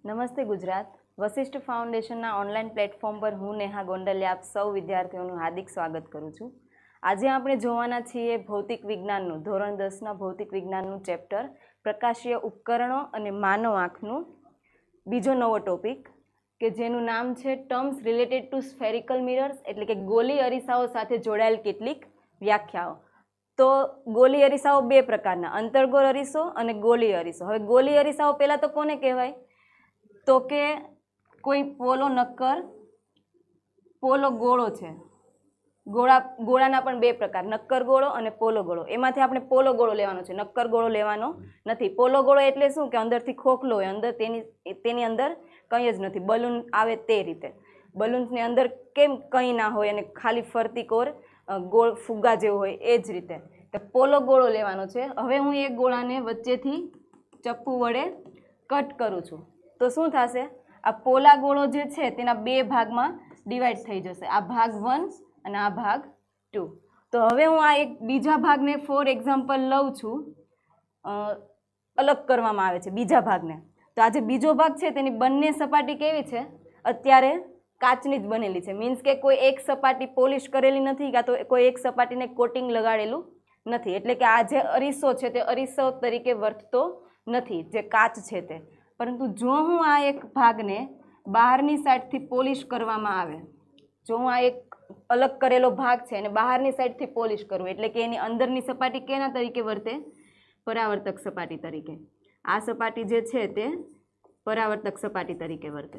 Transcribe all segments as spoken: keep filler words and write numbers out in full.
નમસ્તે ગુજરાત. વસિષ્ઠ ફાઉન્ડેશનના online platform પર હું નેહા ગોંડલિયા આપ સૌ વિદ્યાર્થીઓનું હાર્દિક સ્વાગત કરું છું. આજે આપણે જોવાના છીએ ભૌતિક વિજ્ઞાનનું ધોરણ દસના ભૌતિક વિજ્ઞાનનું ચેપ્ટર પ્રકાશીય ઉપકરણો અને માનવ આંખનું બીજો નવો ટોપિક કે જેનું નામ છે terms related to spherical mirrors, એટલે કે ગોલી અરીસાઓ સાથે જોડાયેલ કેટલીક વ્યાખ્યાઓ. તો ગોલી અરીસાઓ બે પ્રકારના, અંતર્ગોળ અરીસો અને ગોલી અરીસો. હવે ગોલી અરીસાઓ પહેલાં તો કોને કહેવાય? તો કે કોઈ પોલો નક્કર પોલો ગોળો છે. ગોળા ગોળાના પણ બે પ્રકાર, નક્કર ગોળો અને પોલો ગોળો. એમાંથી આપણે પોલો ગોળો લેવાનો છે, નક્કર ગોળો લેવાનો નથી. પોલો ગોળો એટલે શું કે અંદરથી ખોખલો હોય, અંદર તેની તેની અંદર કંઈ જ નથી, બલૂન આવે તે રીતે. બલૂન્સની અંદર કેમ કંઈ ના હોય અને ખાલી ફરતી કોર ગોળ ફુગ્ગા જેવું હોય, એ જ રીતે તો પોલો ગોળો લેવાનો છે. હવે હું એ ગોળાને વચ્ચેથી ચપ્પુ વડે કટ કરું છું તો શું થશે? આ પોલા ગોળો જે છે તેના બે ભાગમાં ડિવાઈડ થઈ જશે, આ ભાગ વન અને આ ભાગ ટુ. તો હવે હું આ એક બીજા ભાગને ફોર એક્ઝામ્પલ લઉં છું, અલગ કરવામાં આવે છે બીજા ભાગને. તો આ જે બીજો ભાગ છે તેની બંને સપાટી કેવી છે? અત્યારે કાચની જ બનેલી છે. મીન્સ કે કોઈ એક સપાટી પોલિશ કરેલી નથી, કાં તો કોઈ એક સપાટીને કોટિંગ લગાડેલું નથી. એટલે કે આ જે અરીસો છે તે અરીસો તરીકે વર્તતો નથી, જે કાચ છે તે. પરંતુ જો હું આ એક ભાગને બહારની સાઈડથી પોલિશ કરવામાં આવે, જો હું આ એક અલગ કરેલો ભાગ છે અને બહારની સાઈડથી પોલિશ કરું, એટલે કે એની અંદરની સપાટી કેના તરીકે વર્તે? પરાવર્તક સપાટી તરીકે. આ સપાટી જે છે તે પરાવર્તક સપાટી તરીકે વર્તે.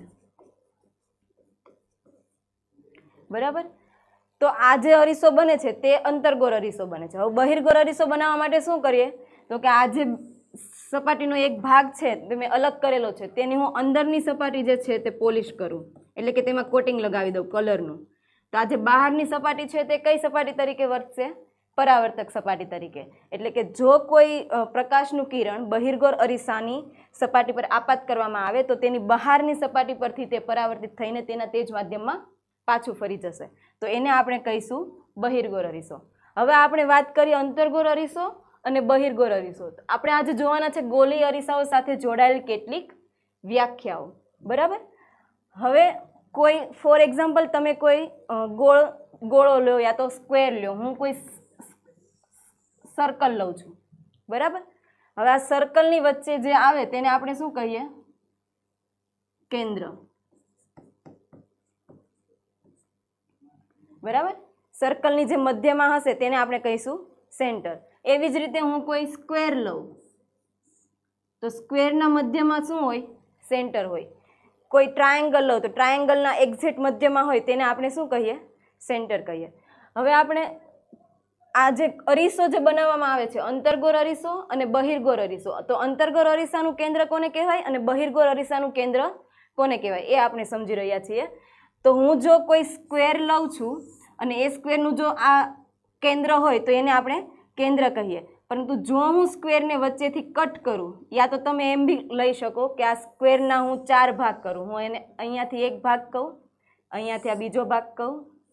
બરાબર? તો આ જે અરીસો બને છે તે અંતર્ગોળ અરીસો બને છે. હવે બહિર્ગોળ અરીસો બનાવવા માટે શું કરીએ? તો કે આ જે સપાટીનો એક ભાગ છે તે મેં અલગ કરેલો છે, તેની હું અંદરની સપાટી જે છે તે પોલિશ કરું, એટલે કે તેમાં કોટિંગ લગાવી દઉં કલરનું. તો આ જે બહારની સપાટી છે તે કઈ સપાટી તરીકે વર્તશે? પરાવર્તક સપાટી તરીકે. એટલે કે જો કોઈ પ્રકાશનું કિરણ બહિર્ગોળ અરીસાની સપાટી પર આપાત કરવામાં આવે તો તેની બહારની સપાટી પરથી તે પરાવર્તિત થઈને તેના તે જ માધ્યમમાં પાછું ફરી જશે. તો એને આપણે કહીશું બહિર્ગોળ અરીસો. હવે આપણે વાત કરીએ અંતર્ગોળ અરીસો અને બહિર્ગોળ અરીસો. આપણે આજે જોવાના છે ગોલી અરીસાઓ સાથે જોડાયેલ કેટલીક વ્યાખ્યાઓ. બરાબર? હવે કોઈ ફોર એક્ઝામ્પલ તમે કોઈ ગોળ ગોળો લો યા તો સ્ક્વેર લો, હું કોઈ સર્કલ લઉં છું. બરાબર? હવે આ સર્કલની વચ્ચે જે આવે તેને આપણે શું કહીએ? કેન્દ્ર. બરાબર? સર્કલની જે મધ્યમાં હશે તેને આપણે કહીશું સેન્ટર. એવી જ રીતે હું કોઈ સ્ક્વેર લઉં તો સ્ક્વેરના મધ્યમાં શું હોય? સેન્ટર હોય. કોઈ ટ્રાયેંગલ લઉં તો ટ્રાયેંગલના એક્ઝેક્ટ મધ્યમાં હોય તેને આપણે શું કહીએ? સેન્ટર કહીએ. હવે આપણે આ જે અરીસો જે બનાવવામાં આવે છે, અંતર્ગોળ અરીસો અને બહિર્ગોળ અરીસો, તો અંતર્ગોળ અરીસાનું કેન્દ્ર કોને કહેવાય અને બહિર્ગોળ અરીસાનું કેન્દ્ર કોને કહેવાય એ આપણે સમજી રહ્યા છીએ. તો હું જો કોઈ સ્ક્વેર લઉં છું અને એ સ્ક્વેરનું જો આ કેન્દ્ર હોય તો એને આપણે કેન્દ્ર કહીએ. પરંતુ જો હું સ્ક્વેરને વચ્ચેથી કટ કરું, યા તો તમે એમ બી લઈ શકો કે આ સ્ક્વેરના હું ચાર ભાગ કરું, હું એને અહીંયાથી એક ભાગ કહું, અહીંયાથી આ બીજો ભાગ કહું,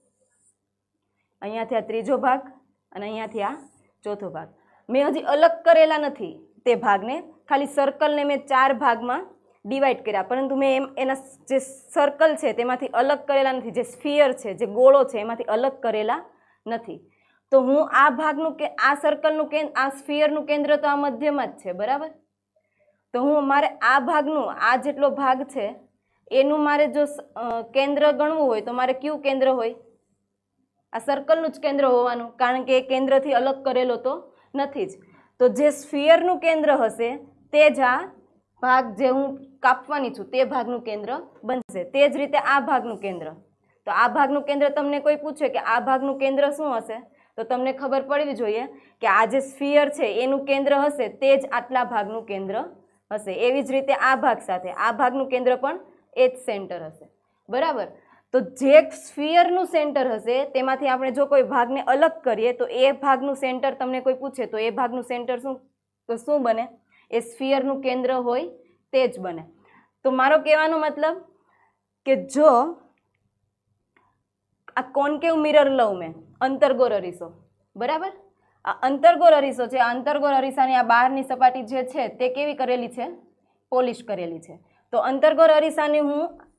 અહીંયાથી આ ત્રીજો ભાગ અને અહીંયાથી આ ચોથો ભાગ. મેં હજી અલગ કરેલા નથી તે ભાગને, ખાલી સર્કલને મેં ચાર ભાગમાં ડિવાઈડ કર્યા, પરંતુ મેં એમ એના જે સર્કલ છે તેમાંથી અલગ કરેલા નથી, જે સ્ફિયર છે, જે ગોળો છે એમાંથી અલગ કરેલા નથી. તો હું આ ભાગનું કે આ સર્કલનું કેન્દ્ર, આ સ્ફિયરનું કેન્દ્ર તો આ મધ્યમાં જ છે. બરાબર? તો હું મારે આ ભાગનું, આ જેટલો ભાગ છે એનું મારે જો કેન્દ્ર ગણવું હોય તો મારે કયું કેન્દ્ર હોય? આ સર્કલનું જ કેન્દ્ર હોવાનું, કારણ કે એ કેન્દ્રથી અલગ કરેલો તો નથી જ. તો જે સ્ફિયરનું કેન્દ્ર હશે તે જ આ ભાગ જે હું કાપવાની છું તે ભાગનું કેન્દ્ર બનશે. તે જ રીતે આ ભાગનું કેન્દ્ર. તો આ ભાગનું કેન્દ્ર તમને કોઈ પૂછે કે આ ભાગનું કેન્દ્ર શું હશે, તો તમને ખબર પડવી જોઈએ કે આ જે સ્ફિયર છે એનું કેન્દ્ર હશે તે જ આટલા ભાગનું કેન્દ્ર હશે. એવી જ રીતે આ ભાગ સાથે આ ભાગનું કેન્દ્ર પણ એ જ સેન્ટર હશે. બરાબર? તો જે સ્ફિયરનું સેન્ટર હશે તેમાંથી આપણે જો કોઈ ભાગને અલગ કરીએ તો એ ભાગનું સેન્ટર તમને કોઈ પૂછે તો એ ભાગનું સેન્ટર શું તો શું બને? એ સ્ફિયરનું કેન્દ્ર હોય તે જ બને. તો મારો કહેવાનો મતલબ કે જો આ કોન્કેવ મિરર લઉં મેં, અંતર્ગોળ અરીસો, બરાબર? આ અંતર્ગોળ અરીસો છે, આ અંતર્ગોળ અરીસાની આ બહારની સપાટી જે છે તે કેવી કરેલી છે? પોલિશ કરેલી છે. તો અંતર્ગોળ અરીસાની હું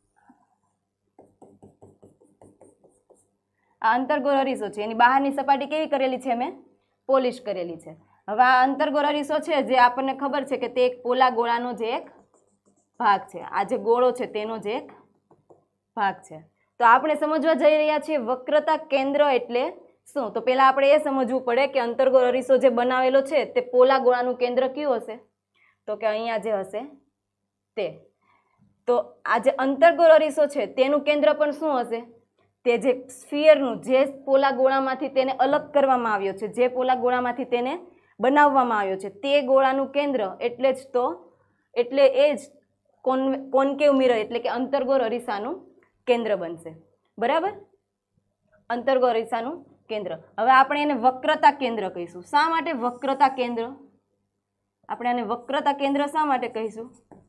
આ અંતર્ગોળ અરીસો છે એની બહારની સપાટી કેવી કરેલી છે, મેં પોલિશ કરેલી છે. હવે આ અંતર્ગોળ અરીસો છે જે આપણને ખબર છે કે તે એક પોલા ગોળાનો જે એક ભાગ છે, આ જે ગોળો છે તેનો જ એક ભાગ છે. તો આપણે સમજવા જઈ રહ્યા છીએ વક્રતા કેન્દ્ર એટલે શું. તો પહેલા આપણે એ સમજવું પડે કે અંતર્ગોળ અરીસો જે બનાવેલો છે તે પોલા ગોળાનું કેન્દ્ર કયું હશે, તો કે અહીંયા જે હશે તે. તો આ જે અંતર્ગોળ અરીસો છે તેનું કેન્દ્ર પણ શું હશે, તે જે સ્ફિયરનું જે પોલા ગોળામાંથી તેને અલગ કરવામાં આવ્યો છે, જે પોલા ગોળામાંથી તેને બનાવવામાં આવ્યો છે તે ગોળાનું કેન્દ્ર એટલે જ તો એટલે એ જ કોન કોન્કેવ મિરર એટલે કે અંતર્ગોળ અરીસાનું કેન્દ્ર બનશે. બરાબર, અંતર્ગોળ અરીસાનું કેન્દ્ર. હવે આપણે એને વક્રતા કેન્દ્ર કહીશું. શા માટે વક્રતા કેન્દ્ર? આપણે આને વક્રતા કેન્દ્ર શા માટે કહીશું?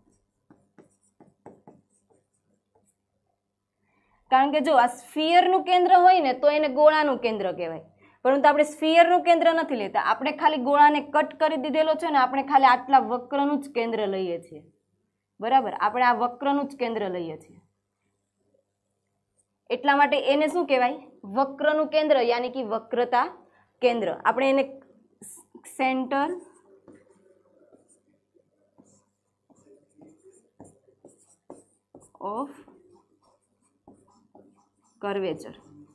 કારણ કે જો આ સ્ફિયરનું કેન્દ્ર હોય ને તો એને ગોળાનું કેન્દ્ર કહેવાય, પરંતુ આપણે સ્ફિયરનું કેન્દ્ર નથી લેતા, આપણે ખાલી ગોળાને કટ કરી દીધેલો છે ને, આપણે ખાલી આટલા વક્રનું જ કેન્દ્ર લઈએ છીએ. બરાબર, આપણે આ વક્રનું જ કેન્દ્ર લઈએ છીએ, એટલા માટે એને શું કહેવાય, વક્રનું કેન્દ્ર, યાની કે વક્રતા કેન્દ્ર. આપણે એને સેન્ટર ઓફ કર્વેચર,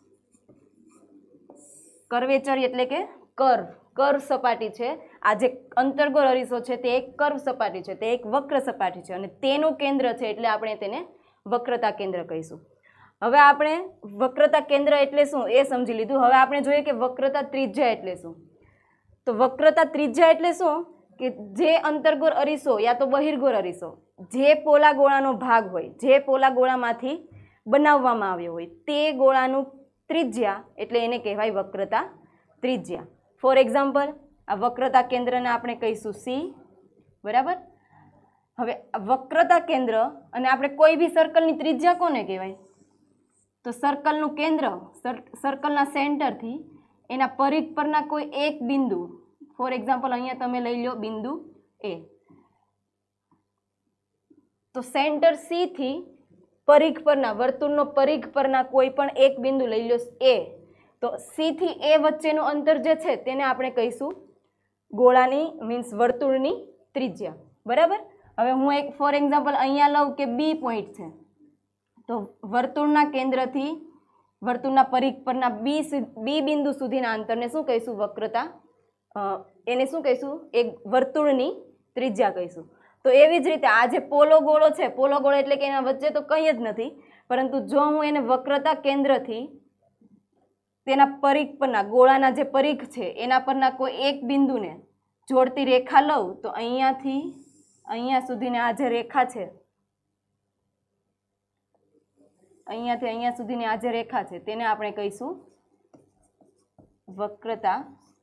કર્વેચર એટલે કે કર્વ, કર્વ સપાટી છે. આ જે અંતર્ગોળ અરીસો છે તે એક કર્વ સપાટી છે, તે એક વક્ર સપાટી છે અને તેનું કેન્દ્ર છે એટલે આપણે તેને વક્રતા કેન્દ્ર કહીશું. હવે આપણે વક્રતા કેન્દ્ર એટલે શું એ સમજી લીધું. હવે આપણે જોઈએ કે વક્રતા ત્રિજ્યા એટલે શું. તો વક્રતા ત્રિજ્યા એટલે શું કે જે અંતર્ગોળ અરીસો યા તો બહિર્ગોળ અરીસો જે પોલા ગોળાનો ભાગ હોય, જે પોલા ગોળામાંથી બનાવવામાં આવ્યો હોય તે ગોળાનું ત્રિજ્યા એટલે એને કહેવાય વક્રતા ત્રિજ્યા. ફોર એક્ઝામ્પલ, આ વક્રતા કેન્દ્રને આપણે કહીશું સી. બરાબર, હવે વક્રતા કેન્દ્ર અને આપણે કોઈ બી સર્કલની ત્રિજ્યા કોને કહેવાય, તો સર્કલનું કેન્દ્ર, સર્કલના સેન્ટરથી એના પરિઘ પરના કોઈ એક બિંદુ, ફોર એક્ઝામ્પલ અહીંયા તમે લઈ લો બિંદુ એ, તો સેન્ટર સી થી પરિઘ પરના, વર્તુળનો પરિઘ પરના કોઈ પણ એક બિંદુ લઈ લો એ, તો સી થી એ વચ્ચેનું અંતર જે છે તેને આપણે કહીશું ગોળાની મીન્સ વર્તુળની ત્રિજ્યા. બરાબર, હવે હું એક ફોર એક્ઝામ્પલ અહીંયા લઉં કે બી પોઈન્ટ છે, તો વર્તુળના કેન્દ્રથી વર્તુળના પરિઘ પરના બી બી બિંદુ સુધીના અંતરને શું કહીશું, વક્રતા, એને શું કહીશું, એક વર્તુળની ત્રિજ્યા કહીશું. તો એવી જ રીતે આ જે પોલો ગોળો છે, પોલો ગોળો એટલે કે એના વચ્ચે તો કંઈ જ નથી, પરંતુ જો હું એને વક્રતા કેન્દ્રથી તેના પરિઘ પરના ગોળાના જે પરિઘ છે એના પરના કોઈ એક બિંદુને જોડતી રેખા લઉં, તો અહીંયાથી અહીંયા સુધીની આ જે રેખા છે, અહીંયાથી અહીંયા સુધીની આ જે રેખા છે તેને આપણે કહીશું વક્રતા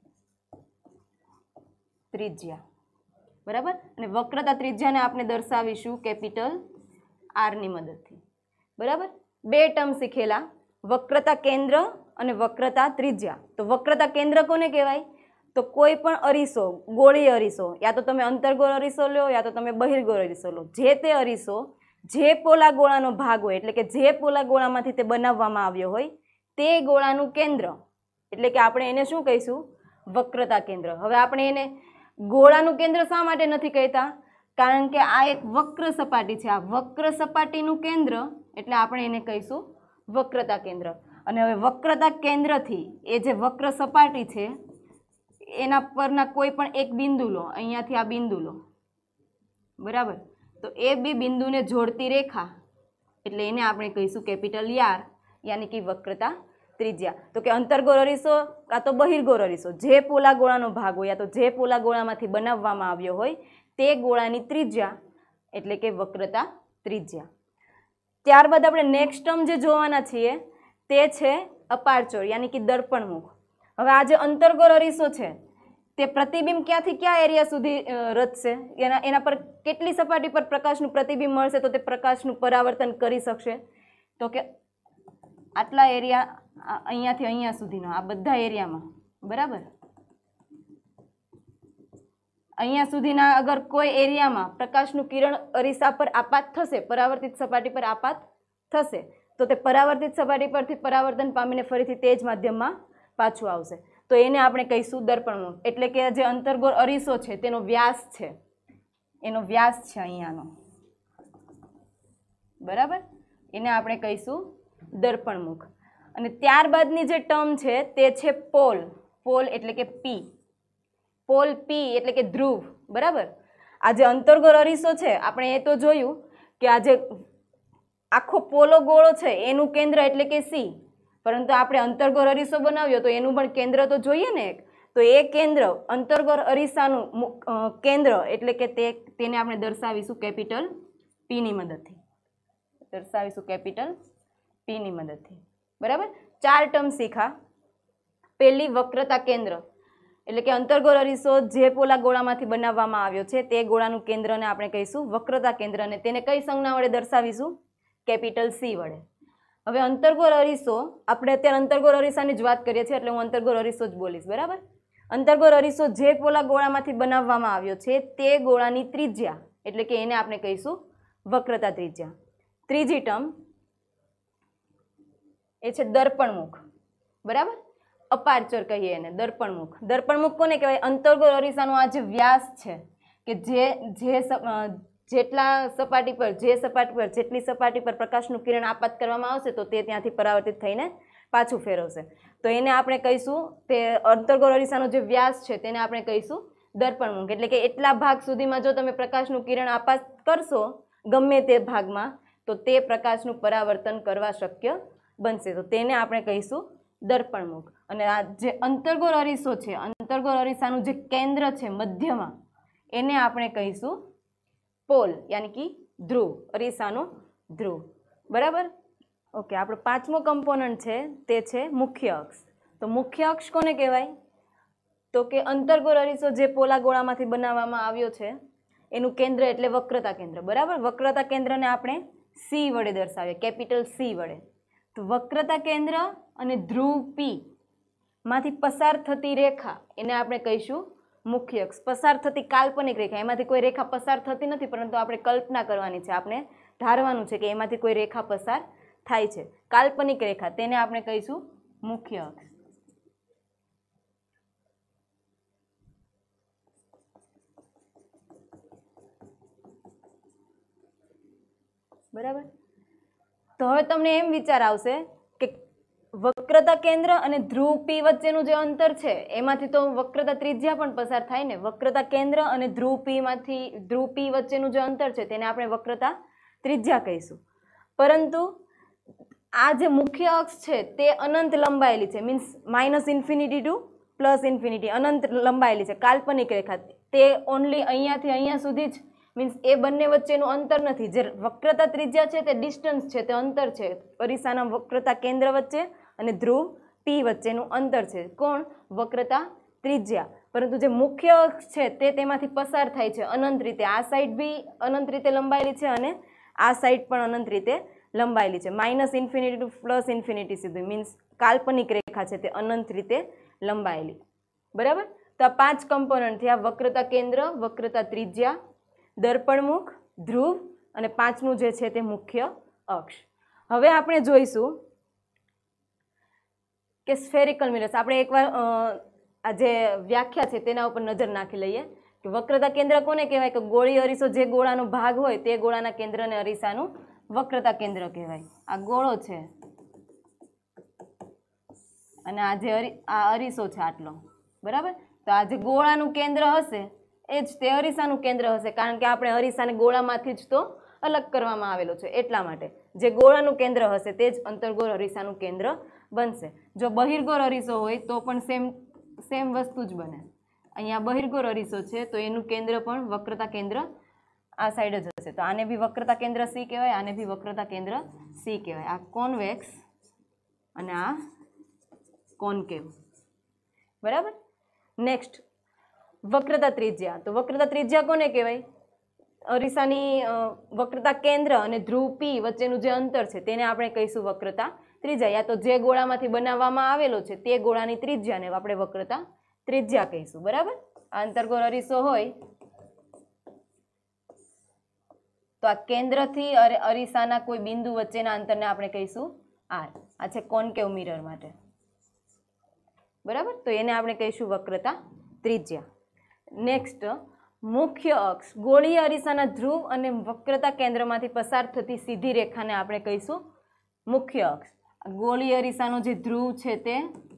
ત્રિજ્યા. બરાબર, અને વક્રતા ત્રિજ્યાને આપણે દર્શાવીશું કેપિટલ આર ની મદદથી. બરાબર, બે ટર્મ શીખેલા, વક્રતા કેન્દ્ર અને વક્રતા ત્રિજ્યા. તો વક્રતા કેન્દ્ર કોને કહેવાય, તો કોઈ પણ અરીસો, ગોળીય અરીસો, યા તો તમે અંતર્ગોળ અરીસો લો યા તો તમે બહિર્ગોળ અરીસો લો, જે તે અરીસો જે પોલા ગોળાનો ભાગ હોય એટલે કે જે પોલા ગોળામાંથી તે બનાવવામાં આવ્યો હોય તે ગોળાનું કેન્દ્ર એટલે કે આપણે એને શું કહીશું, વક્રતા કેન્દ્ર. હવે આપણે એને ગોળાનું કેન્દ્ર શા માટે નથી કહેતા, કારણ કે આ એક વક્ર સપાટી છે, આ વક્ર સપાટીનું કેન્દ્ર એટલે આપણે એને કહીશું વક્રતા કેન્દ્ર. અને હવે વક્રતા કેન્દ્રથી એ જે વક્ર સપાટી છે એના પરના કોઈ પણ એક બિંદુ લો, અહીંયાથી આ બિંદુ લો. બરાબર, તો એ બે બિંદુને જોડતી રેખા એટલે એને આપણે કહીશું કેપિટલ યાર, યાની કે વક્રતા ત્રિજ્યા. તો કે અંતર્ગોળ અરીસો કાં તો બહિર્ગોળ અરીસો જે પોલા ગોળાનો ભાગ હોય યા તો જે પોલા ગોળામાંથી બનાવવામાં આવ્યો હોય તે ગોળાની ત્રિજ્યા એટલે કે વક્રતા ત્રિજ્યા. ત્યારબાદ આપણે નેક્સ્ટ ટર્મ જે જોવાના છીએ તે છે અપાર્ચર યાની કે દર્પણમુખ. હવે આ જે અંતર્ગોળ અરીસો છે તે પ્રતિબિંબ ક્યાંથી ક્યાં એરિયા સુધી રચશે, એના એના પર કેટલી સપાટી પર પ્રકાશનું પ્રતિબિંબ મળશે તો તે પ્રકાશનું પરાવર્તન કરી શકશે, તો કે આટલા એરિયા, અહીંયાથી અહીંયા સુધીનો આ બધા એરિયામાં. બરાબર, અહીંયા સુધીના અગર કોઈ એરિયામાં પ્રકાશનું કિરણ અરીસા પર આપાત થશે, પરાવર્તિત સપાટી પર આપાત થશે, તો તે પરાવર્તિત સપાટી પરથી પરાવર્તન પામીને ફરીથી તે જ માધ્યમમાં પાછું આવશે, તો એને આપણે કહીશું દર્પણમુખ. એટલે કે જે અંતર્ગોળ અરીસો છે તેનો વ્યાસ છે, એનો વ્યાસ છે અહીંયાનો, બરાબર, એને આપણે કહીશું દર્પણમુખ. અને ત્યારબાદની જે ટર્મ છે તે છે પોલ. પોલ એટલે કે પી. પોલ પી એટલે કે ધ્રુવ, બરાબર. આ જે અંતર્ગોળ અરીસો છે આપણે એ તો જોયું કે આ જે આખો પોલો ગોળો છે એનું કેન્દ્ર એટલે કે સી, પરંતુ આપણે અંતર્ગોળ અરીસો બનાવ્યો તો એનું પણ કેન્દ્ર તો જોઈએ ને એક, તો એ કેન્દ્ર અંતર્ગોળ અરીસાનું કેન્દ્ર એટલે કે તે તેને આપણે દર્શાવીશું કેપિટલ પી ની મદદથી, દર્શાવીશું કેપિટલ પી ની મદદથી, બરાબર. ચાર ટર્મ શીખા. પહેલી વક્રતા કેન્દ્ર એટલે કે અંતર્ગોળ અરીસો જે પોલા ગોળામાંથી બનાવવામાં આવ્યો છે તે ગોળાનું કેન્દ્રને આપણે કહીશું વક્રતા કેન્દ્ર, અને તેને કઈ સંજ્ઞા વડે દર્શાવીશું? કેપિટલ સી વડે. હવે અંતર્ગોળ અરીસો, આપણે અત્યારે અંતર્ગોળ અરીસાની જ વાત કરીએ છીએ એટલે હું અંતર્ગોળ અરીસો જ બોલીશ, બરાબર. અંતર્ગોળ અરીસો જે પોલા ગોળામાંથી બનાવવામાં આવ્યો છે તે ગોળાની ત્રિજ્યા એટલે કે એને આપણે કહીશું વક્રતા ત્રિજ્યા. ત્રીજી ટર્મ એ છે દર્પણમુખ, બરાબર. અપાર્ચર કહીએ એને, દર્પણમુખ. દર્પણમુખ કોને કહેવાય? અંતર્ગોળ અરીસાનો આ જે વ્યાસ છે કે જે જે જેટલા સપાટી પર જે સપાટી પર જેટલી સપાટી પર પ્રકાશનું કિરણ આપાત કરવામાં આવશે તો તે ત્યાંથી પરાવર્તિત થઈને પાછું ફેરવશે, તો એને આપણે કહીશું, તે અંતર્ગોળ અરીસાનો જે વ્યાસ છે તેને આપણે કહીશું દર્પણમુખ. એટલે કે એટલા ભાગ સુધીમાં જો તમે પ્રકાશનું કિરણ આપાત કરશો ગમે તે ભાગમાં તો તે પ્રકાશનું પરાવર્તન કરવા શક્ય બનશે, તો તેને આપણે કહીશું દર્પણમુખ. અને આ જે અંતર્ગોળ અરીસો છે, અંતર્ગોળ અરીસાનું જે કેન્દ્ર છે મધ્યમાં, એને આપણે કહીશું પોલ યાની કે ધ્રુવ, અરીસાનો ધ્રુવ, બરાબર. ઓકે, આપણો પાંચમો કમ્પોનન્ટ છે તે છે મુખ્ય અક્ષ. તો મુખ્ય અક્ષ કોને કહેવાય? તો કે અંતર્ગોળ અરીસો જે પોલા ગોળામાંથી બનાવવામાં આવ્યો છે એનું કેન્દ્ર એટલે વક્રતા કેન્દ્ર, બરાબર. વક્રતા કેન્દ્રને આપણે સી વડે દર્શાવીએ, કેપિટલ સી વડે. તો વક્રતા કેન્દ્ર અને ધ્રુવ પી માંથી પસાર થતી રેખા એને આપણે કહીશું મુખ્ય અક્ષ. પસાર થતી કાલ્પનિક રેખા, એમાંથી કોઈ રેખા પસાર થતી નથી, પરંતુ આપણે કલ્પના કરવાની છે, આપણે ધારવાનું છે કે એમાંથી કોઈ રેખા પસાર થાય છે, કાલ્પનિક રેખા, તેને આપણે કહીશું મુખ્ય અક્ષ. બરાબર. તો હવે તમને એમ વિચાર આવશે કે વક્રતા કેન્દ્ર અને ધ્રુવ પી વચ્ચેનું જે અંતર છે એમાંથી તો વક્રતા ત્રિજ્યા પણ પસાર થાય ને. વક્રતા કેન્દ્ર અને ધ્રુવ પી માંથી ધ્રુવ પી વચ્ચેનું જે અંતર છે તેને આપણે વક્રતા ત્રિજ્યા કહીશું, પરંતુ આ જે મુખ્ય અક્ષ છે તે અનંત લંબાયેલી છે, means minus infinity to plus infinity, અનંત લંબાયેલી છે, કાલ્પનિક રેખા. તે ઓનલી અહીંયાથી અહીંયા સુધી જ, મીન્સ એ બંને વચ્ચેનું અંતર નથી. જે વક્રતા ત્રિજ્યા છે તે ડિસ્ટન્સ છે, તે અંતર છે અરીસાના વક્રતા કેન્દ્ર વચ્ચે અને ધ્રુવ પી વચ્ચેનું અંતર છે. કોણ? વક્રતા ત્રિજ્યા. પરંતુ જે મુખ્ય અક્ષ છે તે તેમાંથી પસાર થાય છે અનંત રીતે. આ સાઈડ બી અનંત રીતે લંબાયેલી છે અને આ સાઈડ પણ અનંત રીતે લંબાયેલી છે, minus infinity to plus infinity સુધી, મીન્સ કાલ્પનિક રેખા છે તે અનંત રીતે લંબાયેલી, બરાબર. તો આ પાંચ કમ્પોનન્ટ થયા: વક્રતા કેન્દ્ર, વક્રતા ત્રિજ્યા, દર્પણમુખ, ધ્રુવ અને પાંચમું જે છે તે મુખ્ય અક્ષ. હવે આપણે જોઈશું કે સ્ફેરિકલ મિરર્સ. આપણે એકવાર આ જે વ્યાખ્યા છે તેના ઉપર નજર નાખી લઈએ કે વક્રતા કેન્દ્ર કોને કહેવાય? કે ગોળી અરીસો જે ગોળાનો ભાગ હોય તે ગોળાના કેન્દ્રને અરીસાનું વક્રતા કેન્દ્ર કહેવાય. આ ગોળો છે અને આ જે આ અરીસો છે આટલો, બરાબર. તો આ જે ગોળાનું કેન્દ્ર હશે એ જ તે અરીસાનું કેન્દ્ર હશે, કારણ કે આપણે અરીસાને ગોળામાંથી જ તો અલગ કરવામાં આવેલો છે, એટલા માટે જે ગોળાનું કેન્દ્ર હશે તે જ અંતર્ગોળ અરીસાનું કેન્દ્ર બનશે. જો બહિર્ગોળ અરીસો હોય તો પણ સેમ સેમ વસ્તુ જ બને. અહીંયા બહિર્ગોળ અરીસો છે તો એનું કેન્દ્ર પણ વક્રતા કેન્દ્ર આ સાઈડ જ હશે, તો આને બી વક્રતા કેન્દ્ર સી કહેવાય, આને બી વક્રતા કેન્દ્ર સી કહેવાય. આ કોન્વેક્સ અને આ કોન્કેવ, બરાબર. નેક્સ્ટ વક્રતા ત્રિજ્યા. તો વક્રતા ત્રિજ્યા કોને કહેવાય? અરીસાની વક્રતા કેન્દ્ર અને ધ્રુવ પી વચ્ચેનું જે અંતર છે તેને આપણે કહીશું વક્રતા ત્રિજ્યા, યા તો જે ગોળામાંથી બનાવવામાં આવેલો છે તે ગોળાની ત્રિજ્યાને આપણે વક્રતા ત્રિજ્યા કહીશું, બરાબર. અંતર્ગોળ અરીસો હોય તો આ કેન્દ્રથી અરીસાના કોઈ બિંદુ વચ્ચેના અંતરને આપણે કહીશું આર. આ છે કોન્કેવ મિરર માટે, બરાબર. તો એને આપણે કહીશું વક્રતા ત્રિજ્યા. નેક્સ્ટ, મુખ્ય અક્ષ. ગોળીય અરીસાના ધ્રુવ અને વક્રતા કેન્દ્રમાંથી પસાર થતી સીધી રેખાને આપણે કહીશું મુખ્ય અક્ષ. ગોળીય અરીસાનો જે ધ્રુવ છે તે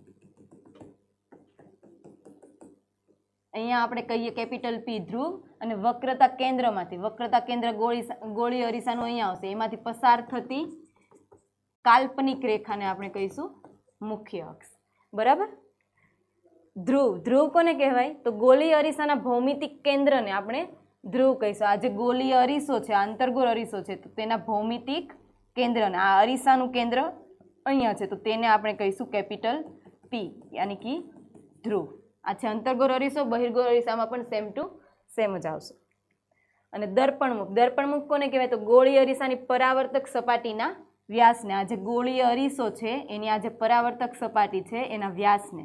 અહીંયા આપણે કહીએ કેપિટલ પી ધ્રુવ, અને વક્રતા કેન્દ્રમાંથી, વક્રતા કેન્દ્ર ગોળી ગોળીય અરીસાનું અહીંયા આવશે, એમાંથી પસાર થતી કાલ્પનિક રેખાને આપણે કહીશું મુખ્ય અક્ષ, બરાબર. ધ્રુવ, ધ્રુવ કોને કહેવાય? તો ગોળીય અરીસાના ભૌમિતિક કેન્દ્રને આપણે ધ્રુવ કહીશું. આ જે ગોળીય અરીસો છે, આંતરગોળ અરીસો છે, તો તેના ભૌમિતિક કેન્દ્રને, આ અરીસાનું કેન્દ્ર અહીંયા છે, તો તેને આપણે કહીશું કેપિટલ પી, યાની કે ધ્રુવ. આ છે અંતર્ગોળ અરીસો. બહિર્ગોળ અરીસામાં પણ સેમ ટુ સેમ જ આવશે. અને દર્પણમુખ, દર્પણમુખ કોને કહેવાય? તો ગોળીય અરીસાની પરાવર્તક સપાટીના વ્યાસને, આ જે ગોળીય અરીસો છે એની આ જે પરાવર્તક સપાટી છે એના વ્યાસને,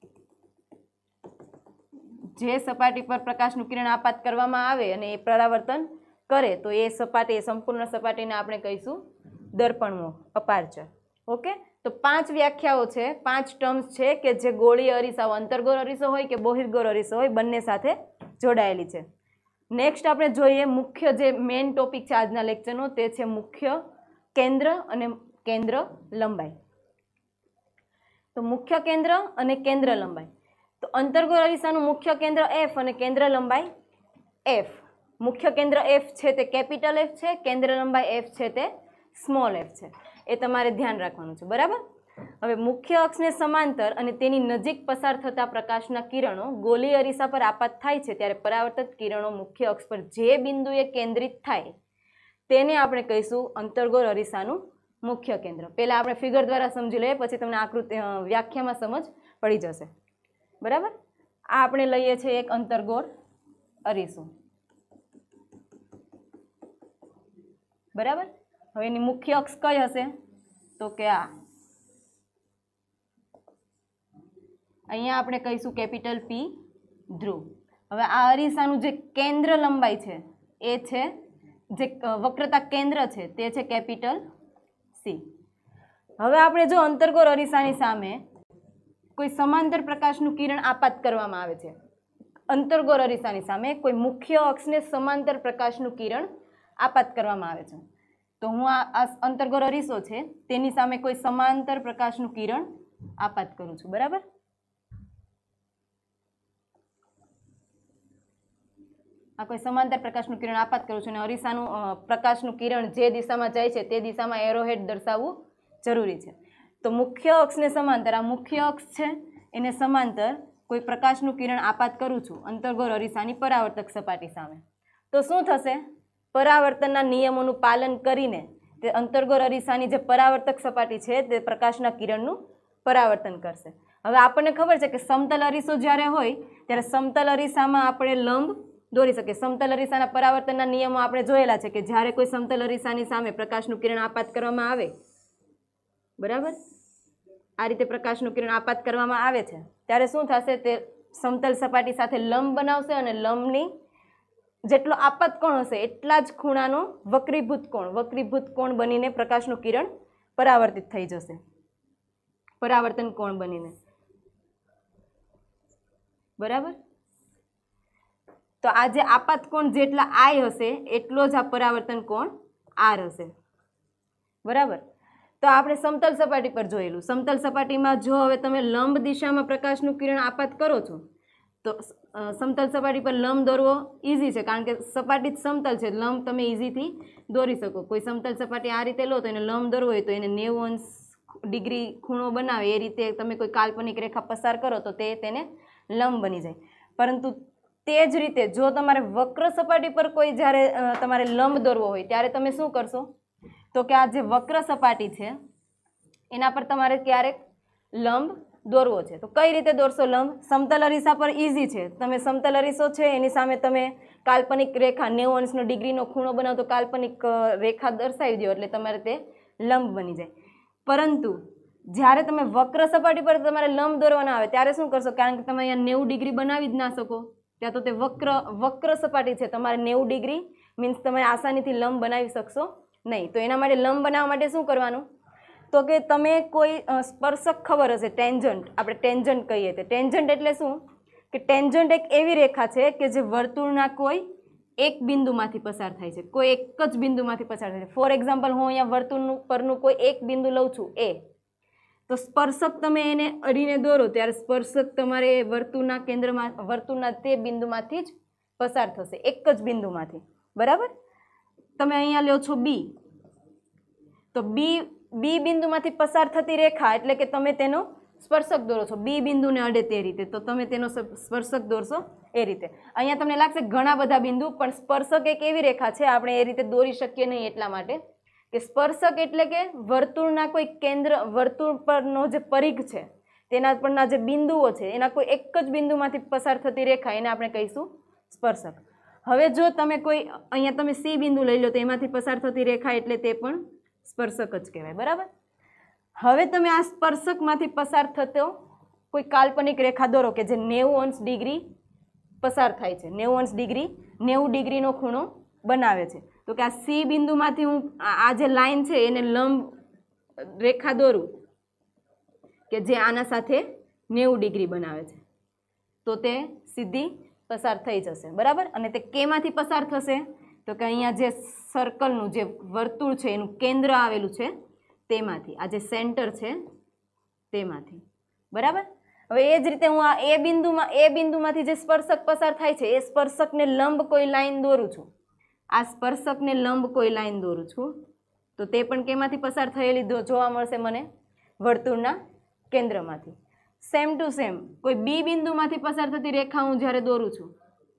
જે સપાટી પર પ્રકાશનું કિરણ આપાત કરવામાં આવે અને એ પરાવર્તન કરે તો એ સપાટી, એ સંપૂર્ણ સપાટીને આપણે કહીશું દર્પણમુખ, અપાર્ચર. ઓકે. તો પાંચ વ્યાખ્યાઓ છે, પાંચ ટર્મ્સ છે કે જે ગોળીય અરીસાઓ, અંતર્ગોળ અરીસો હોય કે બહિર્ગોળ અરીસો હોય, બંને સાથે જોડાયેલી છે. નેક્સ્ટ આપણે જોઈએ મુખ્ય જે મેઇન ટોપિક છે આજના લેક્ચરનો, તે છે મુખ્ય કેન્દ્ર અને કેન્દ્ર લંબાઈ. તો મુખ્ય કેન્દ્ર અને કેન્દ્ર લંબાઈ. તો અંતર્ગોળ અરીસાનું મુખ્ય કેન્દ્ર એફ અને કેન્દ્ર લંબાઈ એફ. મુખ્ય કેન્દ્ર એફ છે તે કેપિટલ એફ છે, કેન્દ્ર લંબાઈ એફ છે તે સ્મોલ એફ છે. એ તમારે ધ્યાન રાખવાનું છે, બરાબર. હવે મુખ્ય અક્ષને સમાંતર અને તેની નજીક પસાર થતા પ્રકાશના કિરણો ગોળીય અરીસા પર આપાત થાય છે ત્યારે પરાવર્તિત કિરણો મુખ્ય અક્ષ પર જે બિંદુએ કેન્દ્રિત થાય તેને આપણે કહીશું અંતર્ગોળ અરીસાનું મુખ્ય કેન્દ્ર. પહેલા આપણે ફિગર દ્વારા સમજી લઈએ, પછી તમને આકૃતિ વ્યાખ્યામાં સમજ પડી જશે, બરાબર. આ આપણે લઈએ છીએ એક અંતર્ગોળ અરીસો, બરાબર. હવે એની મુખ્ય અક્ષ કઈ હશે? તો કે આ અહીંયા આપણે કહીશું કેપિટલ પી ધ્રુવ. હવે આ અરીસાનું જે કેન્દ્ર લંબાઈ છે એ છે, જે વક્રતા કેન્દ્ર છે તે છે કેપિટલ સી. હવે આપણે જો અંતર્ગોળ અરીસાની સામે કોઈ સમાંતર પ્રકાશનું કિરણ આપાત કરવામાં આવે છે, અંતર્ગોળ અરીસાની સામે કોઈ મુખ્ય અક્ષને સમાંતર પ્રકાશનું કિરણ આપાત કરવામાં આવે છે, તો હું આ અંતર્ગોળ અરીસો છે તેની સામે કોઈ સમાંતર પ્રકાશનું કિરણ આપાત કરું છું, બરાબર. આ કોઈ સમાંતર પ્રકાશનું કિરણ આપાત કરું છું અને અરીસાનું પ્રકાશનું કિરણ જે દિશામાં જાય છે તે દિશામાં એરોહેડ દર્શાવવું જરૂરી છે. તો મુખ્ય અક્ષને સમાંતર, આ મુખ્ય અક્ષ છે એને સમાંતર કોઈ પ્રકાશનું કિરણ આપાત કરું છું અંતર્ગોળ અરીસાની પરાવર્તક સપાટી સામે, તો શું થશે? પરાવર્તનના નિયમોનું પાલન કરીને તે અંતર્ગોળ અરીસાની જે પરાવર્તક સપાટી છે તે પ્રકાશના કિરણનું પરાવર્તન કરશે. હવે આપણને ખબર છે કે સમતલ અરીસો જ્યારે હોય ત્યારે સમતલ અરીસામાં આપણે લંબ દોરી શકીએ. સમતલ અરીસાના પરાવર્તનના નિયમો આપણે જોયેલા છે કે જ્યારે કોઈ સમતલ અરીસાની સામે પ્રકાશનું કિરણ આપાત કરવામાં આવે, બરાબર, આ રીતે પ્રકાશનું કિરણ આપાત કરવામાં આવે છે ત્યારે શું થશે? તે સમતલ સપાટી સાથે લંબ બનાવશે અને લંબની જેટલો આપાત કોણ હશે એટલા જ ખૂણાનો વક્રીભૂત કોણ, વક્રીભૂત કોણ બનીને પ્રકાશનું કિરણ પરાવર્તિત થઈ જશે, પરાવર્તન કોણ બનીને, બરાબર. તો આ જે આપાત કોણ જેટલા આઈ હશે એટલો જ આ પરાવર્તન કોણ આર હશે, બરાબર. તો આપણે સમતલ સપાટી પર જોયેલું, સમતલ સપાટીમાં જો હવે તમે લંબ દિશામાં પ્રકાશનું કિરણ આપાત કરો છો તો સમતલ સપાટી પર લંબ દોરવો ઇઝી છે, કારણ કે સપાટી જ સમતલ છે, લંબ તમે ઇઝીથી દોરી શકો. કોઈ સમતલ સપાટી આ રીતે લો તો એને લંબ દોરવો હોય તો એને નેવું અંશ ડિગ્રી ખૂણો બનાવે એ રીતે તમે કોઈ કાલ્પનિક રેખા પસાર કરો તો તે તેને લંબ બની જાય. પરંતુ તે જ રીતે જો તમારે વક્ર સપાટી પર કોઈ જ્યારે તમારે લંબ દોરવો હોય ત્યારે તમે શું કરશો? તો કે આ જે વક્ર સપાટી છે એના પર તમારે ક્યારેક લંબ દોરવો છે, તો કઈ રીતે દોરશો લંબ? સમતલ અરીસા પર ઇઝી છે, તમે સમતલ અરીસો છે એની સામે તમે કાલ્પનિક રેખા નેવું અંશનો ડિગ્રીનો ખૂણો બનાવો તો કાલ્પનિક રેખા દર્શાવી દો એટલે તમારે તે લંબ બની જાય. પરંતુ જ્યારે તમે વક્ર સપાટી પર તમારે લંબ દોરવાના આવે ત્યારે શું કરશો? કારણ કે તમે અહીંયા નેવું ડિગ્રી બનાવી જ ના શકો, ત્યાં તો તે વક્ર વક્ર સપાટી છે, તમારે નેવું ડિગ્રી મીન્સ તમે આસાનીથી લંબ બનાવી શકશો નહીં. તો એના માટે લંબ બનાવવા માટે શું કરવાનું, તો કે તમે કોઈ સ્પર્શક ખબર હશે, ટેન્જન્ટ, આપણે ટેન્જન્ટ કહીએ. તે ટેન્જન્ટ એટલે શું કે ટેન્જન્ટ એક એવી રેખા છે કે જે વર્તુળના કોઈ એક બિંદુમાંથી પસાર થાય છે, કોઈ એક જ બિંદુમાંથી પસાર થાય છે. ફોર એક્ઝામ્પલ, હું અહીંયા વર્તુળનું પરનું કોઈ એક બિંદુ લઉં છું એ, તો સ્પર્શક તમે એને અડીને દોરો ત્યારે સ્પર્શક તમારે વર્તુળના કેન્દ્રમાં વર્તુળના તે બિંદુમાંથી જ પસાર થશે, એક જ બિંદુમાંથી. બરાબર. તમે અહીંયા લ્યો છો બી, તો બી બી બિંદુમાંથી પસાર થતી રેખા એટલે કે તમે તેનો સ્પર્શક દોરો છો, બી બિંદુને અડે તે રીતે, તો તમે તેનો સ્પર્શક દોરશો એ રીતે. અહીંયા તમને લાગશે ઘણા બધા બિંદુ, પણ સ્પર્શક એક એવી રેખા છે આપણે એ રીતે દોરી શકીએ નહીં, એટલા માટે કે સ્પર્શક એટલે કે વર્તુળના કોઈ કેન્દ્ર, વર્તુળ પરનો જે પરિઘ છે તેના પરના જે બિંદુઓ છે એના કોઈ એક જ બિંદુમાંથી પસાર થતી રેખા, એને આપણે કહીશું સ્પર્શક. હવે જો તમે કોઈ અહીંયા તમે સી બિંદુ લઈ લો તો એમાંથી પસાર થતી રેખા એટલે તે પણ સ્પર્શક જ કહેવાય. બરાબર. હવે તમે આ સ્પર્શકમાંથી પસાર થતો કોઈ કાલ્પનિક રેખા દોરો કે જે નેવું અંશ ડિગ્રી પસાર થાય છે, નેવું અંશ ડિગ્રી નેવું ડિગ્રીનો ખૂણો બનાવે છે. તો કે આ સી બિંદુમાંથી હું આ જે લાઈન છે એને લંબ રેખા દોરું કે જે આના સાથે નેવું ડિગ્રી બનાવે છે, તો તે સીધી પસાર થઈ જશે. બરાબર. અને તે કેમાંથી પસાર થશે, તો કે અહીંયા જે સર્કલનું જે વર્તુળ છે એનું કેન્દ્ર આવેલું છે તેમાંથી, આ જે સેન્ટર છે તેમાંથી. બરાબર. હવે એ જ રીતે હું આ એ બિંદુમાં એ બિંદુમાંથી જે સ્પર્શક પસાર થાય છે એ સ્પર્શકને લંબ કોઈ લાઈન દોરું છું, આ સ્પર્શકને લંબ કોઈ લાઈન દોરું છું, તો તે પણ કેમાંથી પસાર થયેલી જોવા મળશે મને, વર્તુળના કેન્દ્રમાંથી. સેમ ટુ સેમ કોઈ બી બિંદુમાંથી પસાર થતી રેખા હું જ્યારે દોરું છું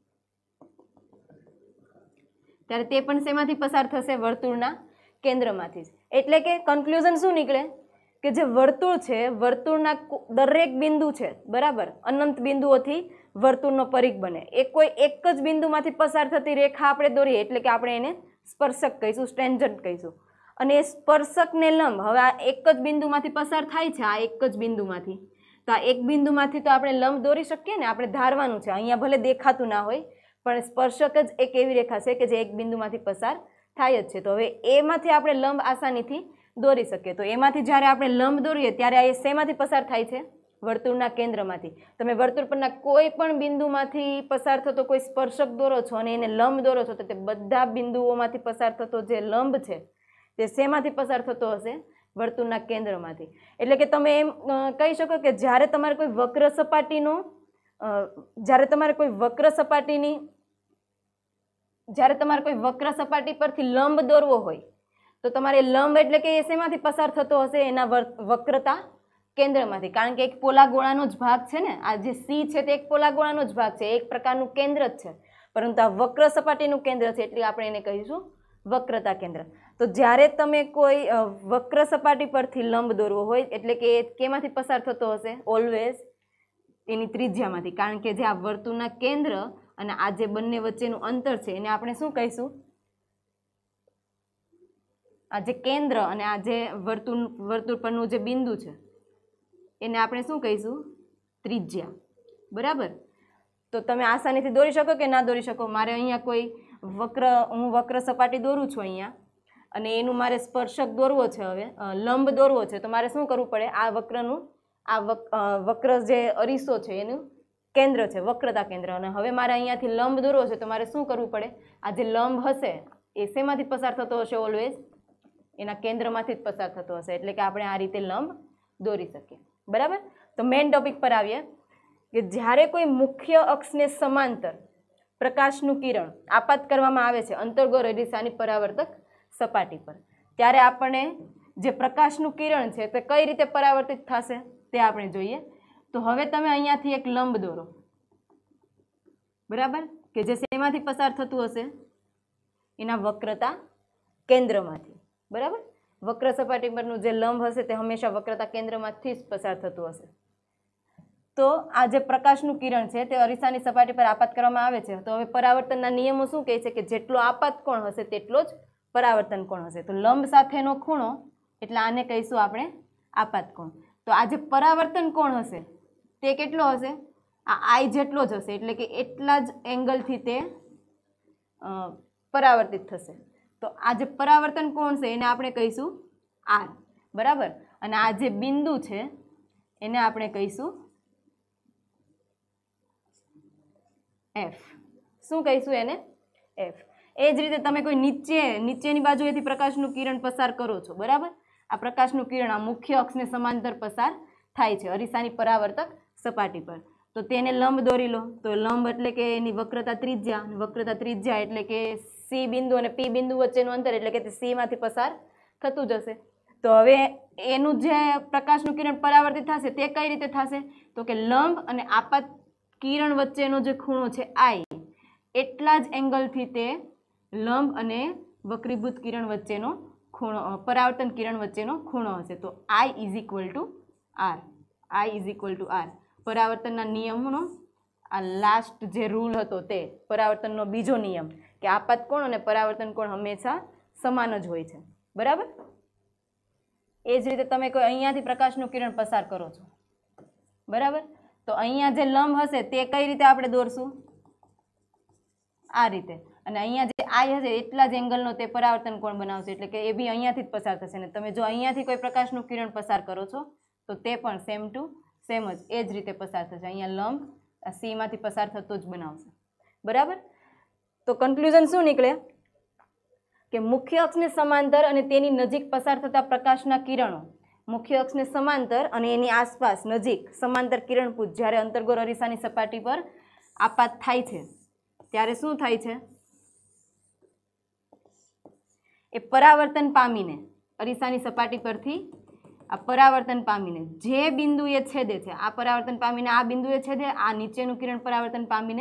ત્યારે તે પણ શેમાંથી પસાર થશે, વર્તુળના કેન્દ્રમાંથી જ. એટલે કે કન્ક્લુઝન શું નીકળે કે જે વર્તુળ છે, વર્તુળના દરેક બિંદુ છે, બરાબર, અનંત બિંદુઓથી વર્તુળનો પરિઘ બને. એ કોઈ એક જ બિંદુમાંથી પસાર થતી રેખા આપણે દોરીએ એટલે કે આપણે એને સ્પર્શક કહીશું, ટેન્જન્ટ કહીશું. અને એ સ્પર્શકને લંબ, હવે આ એક જ બિંદુમાંથી પસાર થાય છે, આ એક જ બિંદુમાંથી, તો આ એક બિંદુમાંથી તો આપણે લંબ દોરી શકીએ ને, આપણે ધારવાનું છે. અહીંયા ભલે દેખાતું ના હોય પણ સ્પર્શક જ એક એવી રેખા છે કે જે એક બિંદુમાંથી પસાર થાય જ છે. તો હવે એમાંથી આપણે લંબ આસાનીથી દોરી શકીએ. તો એમાંથી જ્યારે આપણે લંબ દોરીએ ત્યારે એ શેમાંથી પસાર થાય છે, વર્તુળના કેન્દ્રમાંથી. તમે વર્તુળ પરના કોઈ પણ બિંદુમાંથી પસાર થતો કોઈ સ્પર્શક દોરો છો અને એને લંબ દોરો છો તો તે બધા બિંદુઓમાંથી પસાર થતો જે લંબ છે તે શેમાંથી પસાર થતો હશે, વર્તુળના કેન્દ્રમાંથી. એટલે કે તમે એમ કહી શકો કે જ્યારે તમારે કોઈ વક્ર સપાટીનો જ્યારે તમારે કોઈ વક્ર સપાટીની જ્યારે તમારે કોઈ વક્ર સપાટી પરથી લંબ દોરવો હોય તો તમારે લંબ એટલે કે એ શેમાંથી પસાર થતો હશે, એના વક્રતા કેન્દ્રમાંથી. કારણ કે એક પોલાગોળાનો જ ભાગ છે ને, આ જે સી છે તે એક પોલાગોળાનો જ ભાગ છે, એક પ્રકારનું કેન્દ્ર જ છે, પરંતુ આ વક્ર સપાટીનું કેન્દ્ર છે એટલે આપણે એને કહીશું વક્રતા કેન્દ્ર. તો જ્યારે તમે કોઈ વક્ર સપાટી પરથી લંબ દોરવો હોય એટલે કે એ કેમાંથી પસાર થતો હશે, ઓલવેઝ એની ત્રિજ્યામાંથી. કારણ કે જે આ વર્તુળના કેન્દ્ર અને આ જે બંને વચ્ચેનું અંતર છે એને આપણે શું કહીશું, આ જે કેન્દ્ર અને આ જે વર્તુળ વર્તુળ પરનું જે બિંદુ છે એને આપણે શું કહીશું, ત્રિજ્યા. બરાબર. તો તમે આસાનીથી દોરી શકો કે ના દોરી શકો. મારે અહીંયા કોઈ વક્ર હું વક્ર સપાટી દોરું છું અહીંયા અને એનું મારે સ્પર્શક દોરવો છે, હવે લંબ દોરવો છે, તો મારે શું કરવું પડે, આ વક્રનું આ વક્ર જે અરીસો છે એનું કેન્દ્ર છે, વક્રતા કેન્દ્ર, અને હવે મારે અહીંયાથી લંબ દોરવો છે તો મારે શું કરવું પડે, આ જે લંબ હશે એ શેમાંથી પસાર થતો હશે, ઓલવેઝ એના કેન્દ્રમાંથી જ પસાર થતો હશે. એટલે કે આપણે આ રીતે લંબ દોરી શકીએ. બરાબર. તો મેઇન ટોપિક પર આવીએ કે જ્યારે કોઈ મુખ્ય અક્ષને સમાંતર પ્રકાશનું કિરણ આપાત કરવામાં આવે છે અંતર્ગોળ અરીસાની પરાવર્તક સપાટી પર, ત્યારે આપણને જે પ્રકાશનું કિરણ છે તે કઈ રીતે પરાવર્તિત થશે તે આપણે જોઈએ. તો હવે તમે અહીંયાથી એક લંબ દોરો, બરાબર, કે જે શેમાંથી પસાર થતું હશે, એના વક્રતા કેન્દ્રમાંથી. બરાબર. વક્ર સપાટી પરનું જે લંબ હશે તે હંમેશા વક્રતા કેન્દ્રમાંથી જ પસાર થતું હશે. તો આ જે પ્રકાશનું કિરણ છે તે અરીસાની સપાટી પર આપાત કરવામાં આવે છે. તો હવે પરાવર્તનના નિયમો શું કહે છે કે જેટલો આપાત કોણ હશે તેટલો જ પરાવર્તન કોણ હશે. તો લંબ સાથેનો ખૂણો એટલે આને કહીશું આપણે આપાત કોણ. તો આ જે પરાવર્તન કોણ હશે તે કેટલો હશે, આ આઈ જેટલો જ હશે એટલે કે એટલા જ એંગલથી તે પરાવર્તિત થશે. તો આ જે પરાવર્તન કોણ છે એને આપણે કહીશું આર, બરાબર. અને આ જે બિંદુ છે એને આપણે કહીશું એફ. શું કહીશું એને? એફ. એ જ રીતે તમે કોઈ નીચે નીચેની બાજુએથી પ્રકાશનું કિરણ પસાર કરો છો, બરાબર. આ પ્રકાશનું કિરણ આ મુખ્ય અક્ષને સમાંતર પસાર થાય છે અરીસાની પરાવર્તક સપાટી પર. તો તેને લંબ દોરી લો. તો લંબ એટલે કે એની વક્રતા ત્રિજ્યા, વક્રતા ત્રિજ્યા એટલે કે સી બિંદુ અને પી બિંદુ વચ્ચેનું અંતર એટલે કે તે સી માંથી પસાર થતું જશે. તો હવે એનું જે પ્રકાશનું કિરણ પરાવર્તિત થશે તે કઈ રીતે થશે? તો કે લંબ અને આપાત કિરણ વચ્ચેનો જે ખૂણો છે આઈ, એટલા જ એંગલથી તે લંબ અને વક્રીભૂત કિરણ વચ્ચેનો ખૂણો, પરાવર્તન કિરણ વચ્ચેનો ખૂણો હશે. તો i is equal to r. I is equal to r. પરાવર્તનના નિયમનો આ લાસ્ટ જે રૂલ હતો તે પરાવર્તનનો બીજો નિયમ કે આપાત કોણ અને પરાવર્તન કોણ હંમેશા સમાન જ હોય છે, બરાબર. એ જ રીતે તમે કોઈ અહીંયાથી પ્રકાશનું કિરણ પસાર કરો છો, બરાબર. તો અહીંયા જે લંબ હશે તે કઈ રીતે આપણે દોરશું? આ રીતે. અને અહીંયા જે આઈ હશે એટલા જ એંગલનો તે પરાવર્તન કોણ બનાવશે એટલે કે એ બી અહીંયાથી જ પસાર થશે. ને તમે જો અહીંયાથી કોઈ પ્રકાશનું કિરણ પસાર કરો છો તો તે પણ સેમ ટુ સેમ જ એ જ રીતે પસાર થશે. અહીંયા લંબ આ સી માંથી પસાર થતો જ બનાવશે, બરાબર. તો કન્ક્લુઝન શું નીકળે કે મુખ્ય અક્ષને સમાંતર અને તેની નજીક પસાર થતા પ્રકાશના કિરણો મુખ્ય અક્ષને સમાંતર અને એની આસપાસ નજીક સમાંતર કિરણપુંજ જ્યારે અંતર્ગોળ અરીસાની સપાટી પર આપાત થાય છે ત્યારે શું થાય છે? એ પરાવર્તન પામીને અરીસાની સપાટી પરથી આ પરાવર્તન પામીને જે બિંદુએ છેદે છે, આ પરાવર્તન પામીને આ બિંદુએ છેદે, આ નીચેનું કિરણ પરાવર્તન પામીને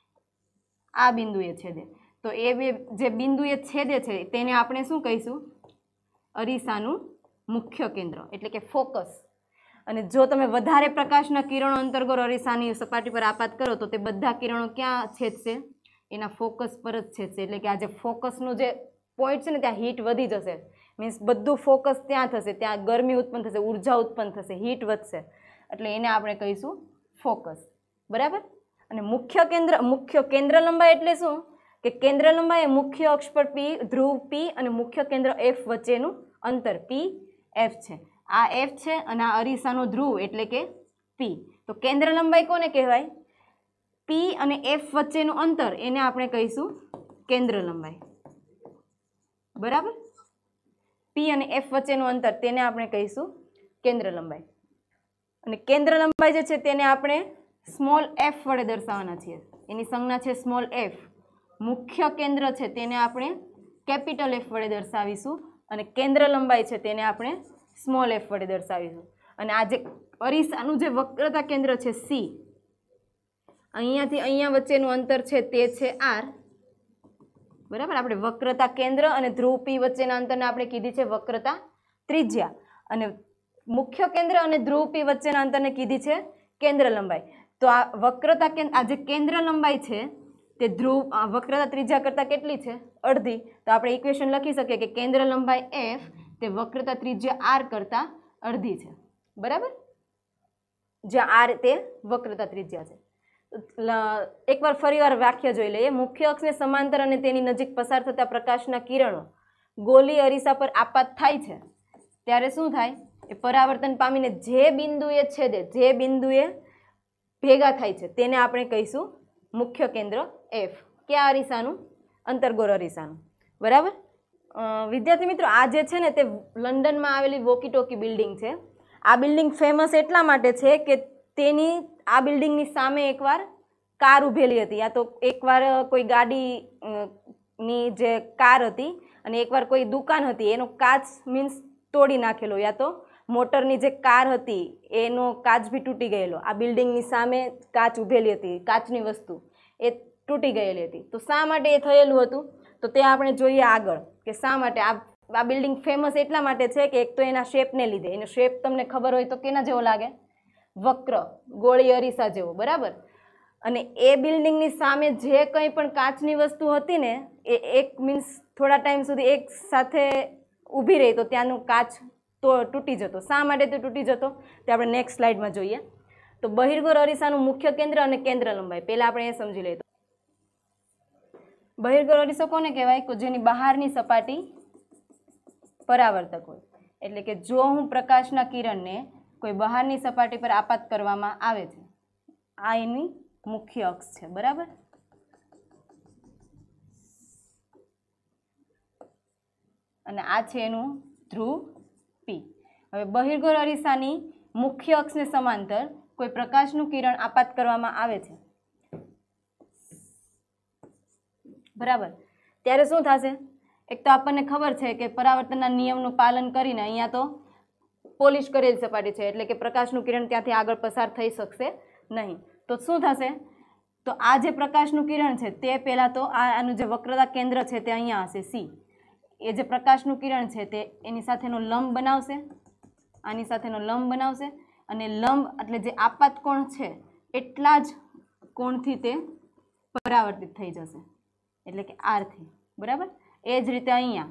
આ બિંદુએ છેદે. તો એ બે જે બિંદુએ છેદે છે તેને આપણે શું કહીશું? અરીસાનું મુખ્ય કેન્દ્ર એટલે કે ફોકસ. અને જો તમે વધારે પ્રકાશના કિરણો અંતર્ગોળ અરીસાની સપાટી પર આપાત કરો તો તે બધા કિરણો ક્યાં છેદશે? એના ફોકસ પર જ છેદશે. એટલે કે આ જે ફોકસનું જે પોઈન્ટ છે ને ત્યાં હીટ વધી જશે. મીન્સ બધું ફોકસ ત્યાં થશે, ત્યાં ગરમી ઉત્પન્ન થશે, ઉર્જા ઉત્પન્ન થશે, હીટ વધશે. એટલે એને આપણે કહીશું ફોકસ, બરાબર. અને મુખ્ય કેન્દ્ર મુખ્ય કેન્દ્ર લંબાઈ એટલે શું? કે કેન્દ્ર લંબાઈ એ મુખ્ય અક્ષ પર પી ધ્રુવ પી અને મુખ્ય કેન્દ્ર એફ વચ્ચેનું અંતર પી એફ છે. આ એફ છે અને આ અરીસાનો ધ્રુવ એટલે કે પી. તો કેન્દ્ર લંબાઈ કોને કહેવાય? પી અને એફ વચ્ચેનું અંતર એને આપણે કહીશું કેન્દ્ર લંબાઈ, બરાબર. પી અને એફ વચ્ચેનું અંતર તેને આપણે કહીશું કેન્દ્ર લંબાઈ. અને કેન્દ્ર લંબાઈ જે છે તેને આપણે સ્મોલ એફ વડે દર્શાવવાના છીએ. એની સંજ્ઞા છે સ્મોલ એફ. મુખ્ય કેન્દ્ર છે તેને આપણે કેપિટલ એફ વડે દર્શાવીશું અને કેન્દ્ર લંબાઈ છે તેને આપણે સ્મોલ એફ વડે દર્શાવીશું. અને આ જે અરીસાનું જે વક્રતા કેન્દ્ર છે સી, અહીંયાથી અહીંયા વચ્ચેનું અંતર છે તે છે આર, બરાબર. આપણે વક્રતા કેન્દ્ર અને ધ્રુવ પી વચ્ચેના અંતરને આપણે કીધી છે વક્રતા ત્રિજ્યા. અને મુખ્ય કેન્દ્ર અને ધ્રુવ પી વચ્ચેના અંતરને કીધી છે કેન્દ્ર લંબાઈ. તો આ વક્રતા કેન્દ્ર આ જે કેન્દ્ર લંબાઈ છે તે ધ્રુવ વક્રતા ત્રિજ્યા કરતાં કેટલી છે? અડધી. તો આપણે ઇક્વેશન લખી શકીએ કે કેન્દ્ર લંબાઈ એફ તે વક્રતા ત્રિજ્યા આર કરતાં અડધી છે, બરાબર. જ્યાં આર તે વક્રતા ત્રિજ્યા છે. એકવાર ફરીવાર વ્યાખ્યા જોઈ લઈએ. મુખ્ય અક્ષને સમાંતર અને તેની નજીક પસાર થતા પ્રકાશના કિરણો ગોલી અરીસા પર આપાત થાય છે ત્યારે શું થાય? એ પરાવર્તન પામીને જે બિંદુએ છેદે, જે બિંદુએ ભેગા થાય છે તેને આપણે કહીશું મુખ્ય કેન્દ્ર એફ. ક્યાં અરીસાનું? અંતર્ગોળ અરીસાનું, બરાબર. વિદ્યાર્થી મિત્રો, આ જે છે ને તે લંડનમાં આવેલી વોકી ટોકી બિલ્ડિંગ છે. આ બિલ્ડિંગ ફેમસ એટલા માટે છે કે તેની આ બિલ્ડિંગની સામે એકવાર કાર ઊભેલી હતી, યા તો એકવાર કોઈ ગાડીની જે કાર હતી અને એકવાર કોઈ દુકાન હતી એનો કાચ મીન્સ તોડી નાખેલો, યા તો મોટરની જે કાર હતી એનો કાચ બી તૂટી ગયેલો. આ બિલ્ડિંગની સામે કાચ ઊભેલી હતી, કાચની વસ્તુ એ તૂટી ગયેલી હતી. તો શા માટે એ થયેલું હતું? તો તે આપણે જોઈએ આગળ કે શા માટે આ આ બિલ્ડિંગ ફેમસ એટલા માટે છે કે એક તો એના શેપને લીધે. એનો શેપ તમને ખબર હોય તો કેના જેવો લાગે? વક્ર, ગોળી અરીસા જેવો, બરાબર. અને એ બિલ્ડિંગની સામે જે કંઈ પણ કાચની વસ્તુ હતી ને એ એક મીન્સ થોડા ટાઈમ સુધી એક સાથે ઊભી રહી તો ત્યાંનું કાચ તો તૂટી જતો. શા માટે તે તૂટી જતો તે આપણે નેક્સ્ટ સ્લાઇડમાં જોઈએ. તો બહિર્ગોળ અરીસાનું મુખ્ય કેન્દ્ર અને કેન્દ્ર લંબાઈ પહેલા આપણે એ સમજી લઈએ. બહિર્ગોળ અરીસો કોને કહેવાય? કે જેની બહારની સપાટી પરાવર્તક હોય. એટલે કે જો હું પ્રકાશના કિરણને કોઈ બહારની સપાટી પર આપાત કરવામાં આવે છે, આ એની મુખ્ય અક્ષ છે, બરાબર. અને આ છે એનું ધ્રુવ પી. હવે બહિર્ગોળ અરીસાની મુખ્ય અક્ષને સમાંતર કોઈ પ્રકાશનું કિરણ આપાત કરવામાં આવે છે, બરાબર. ત્યારે શું થશે? એક તો આપણને ખબર છે કે પરાવર્તનના નિયમનું પાલન કરીને અહીંયા તો પોલિશ કરેલ સપાટી છે, એટલે કે પ્રકાશનું કિરણ ત્યાંથી આગળ પસાર થઈ શકશે નહીં. તો શું થશે? તો આ જે પ્રકાશનું કિરણ છે તે પહેલાં તો આ આનું જે વક્રતા કેન્દ્ર છે તે અહીંયા હશે સી. એ જે પ્રકાશનું કિરણ છે તે એની સાથેનો લંબ બનાવશે, આની સાથેનો લંબ બનાવશે, અને લંબ એટલે જે આપાત કોણ છે એટલા જ કોણથી તે પરાવર્તિત થઈ જશે, એટલે કે આરથી, બરાબર. એ જ રીતે અહીંયા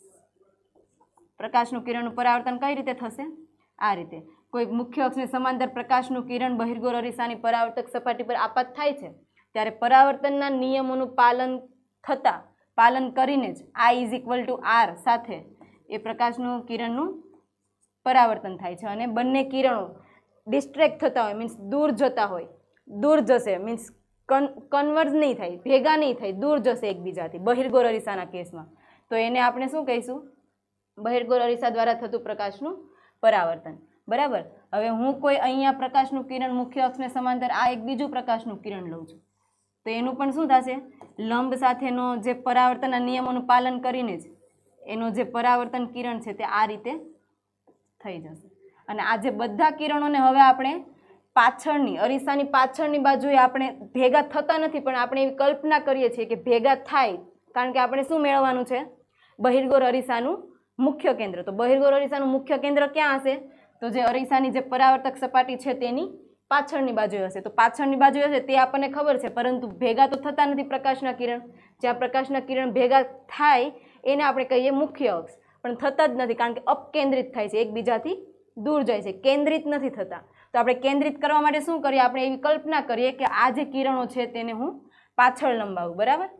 પ્રકાશનું કિરણનું પરાવર્તન કઈ રીતે થશે? આ રીતે. કોઈ મુખ્ય અક્ષને સમાંતર પ્રકાશનું કિરણ બહિર્ગોળ અરીસાની પરાવર્તક સપાટી પર આપાત થાય છે ત્યારે પરાવર્તનના નિયમોનું પાલન થતાં પાલન કરીને જ i is equal to r સાથે એ પ્રકાશનું કિરણનું પરાવર્તન થાય છે. અને બંને કિરણો ડિસ્ટ્રેક્ટ થતા હોય, મીન્સ દૂર જતા હોય, દૂર જશે, મીન્સ કન કન્વર્જ નહીં થાય, ભેગા નહીં થાય, દૂર જશે એકબીજાથી બહિર્ગોળ અરીસાના કેસમાં. તો એને આપણે શું કહીશું? બહિર્ગોળ અરીસા દ્વારા થતું પ્રકાશનું પરાવર્તન, બરાબર. હવે હું કોઈ અહીંયા પ્રકાશનું કિરણ મુખ્ય અક્ષને સમાંતર આ એક બીજું પ્રકાશનું કિરણ લઉં છું, તો એનું પણ શું થશે? લંબ સાથેનો જે પરાવર્તનના નિયમોનું પાલન કરીને જ એનો જે પરાવર્તન કિરણ છે તે આ રીતે થઈ જશે. અને આ જે બધા કિરણોને હવે આપણે પાછળની અરીસાની પાછળની બાજુએ આપણે ભેગા થતા નથી, પણ આપણે એવી કલ્પના કરીએ છીએ કે ભેગા થાય, કારણ કે આપણે શું મેળવવાનું છે? બહિર્ગોળ અરીસાનું મુખ્ય કેન્દ્ર. તો બહિર્ગોળ અરીસાનું મુખ્ય કેન્દ્ર ક્યાં હશે? તો જે અરીસાની જે પરાવર્તક સપાટી છે તેની પાછળની બાજુએ હશે. તો પાછળની બાજુએ હશે તે આપણને ખબર છે, પરંતુ ભેગા તો થતા નથી પ્રકાશના કિરણ. જ્યાં પ્રકાશના કિરણ ભેગા થાય એને આપણે કહીએ મુખ્ય અક્ષ, પણ થતા જ નથી, કારણ કે અપકેન્દ્રિત થાય છે, એકબીજાથી દૂર જાય છે, કેન્દ્રિત નથી થતા. તો આપણે કેન્દ્રિત કરવા માટે શું કરીએ? આપણે એવી કલ્પના કરીએ કે આ જે કિરણો છે તેને હું પાછળ લંબાવું, બરાબર.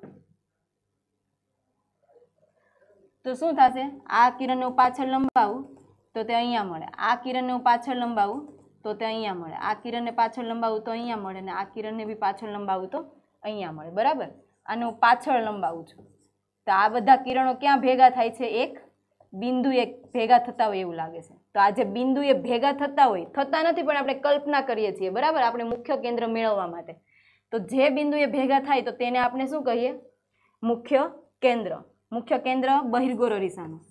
તો શું થશે? આ કિરણને હું પાછળ લંબાવું તો તે અહીંયા મળે, આ કિરણને હું પાછળ લંબાવું તો તે અહીંયા મળે, આ કિરણને પાછળ લંબાવું તો અહીંયા મળે, અને આ કિરણને બી પાછળ લંબાવું તો અહીંયા મળે, બરાબર. આને હું પાછળ લંબાવું છું તો આ બધા કિરણો ક્યાં ભેગા થાય છે? એક બિંદુ એક ભેગા થતા હોય એવું લાગે છે. તો આ જે બિંદુ એ ભેગા થતા હોય, થતા નથી પણ આપણે કલ્પના કરીએ છીએ, બરાબર, આપણે મુખ્ય કેન્દ્ર મેળવવા માટે. તો જે બિંદુ એ ભેગા થાય તો તેને આપણે શું કહીએ? મુખ્ય કેન્દ્ર. મુખ્ય કેન્દ્ર બહિર્ગોળ અરીસાનું.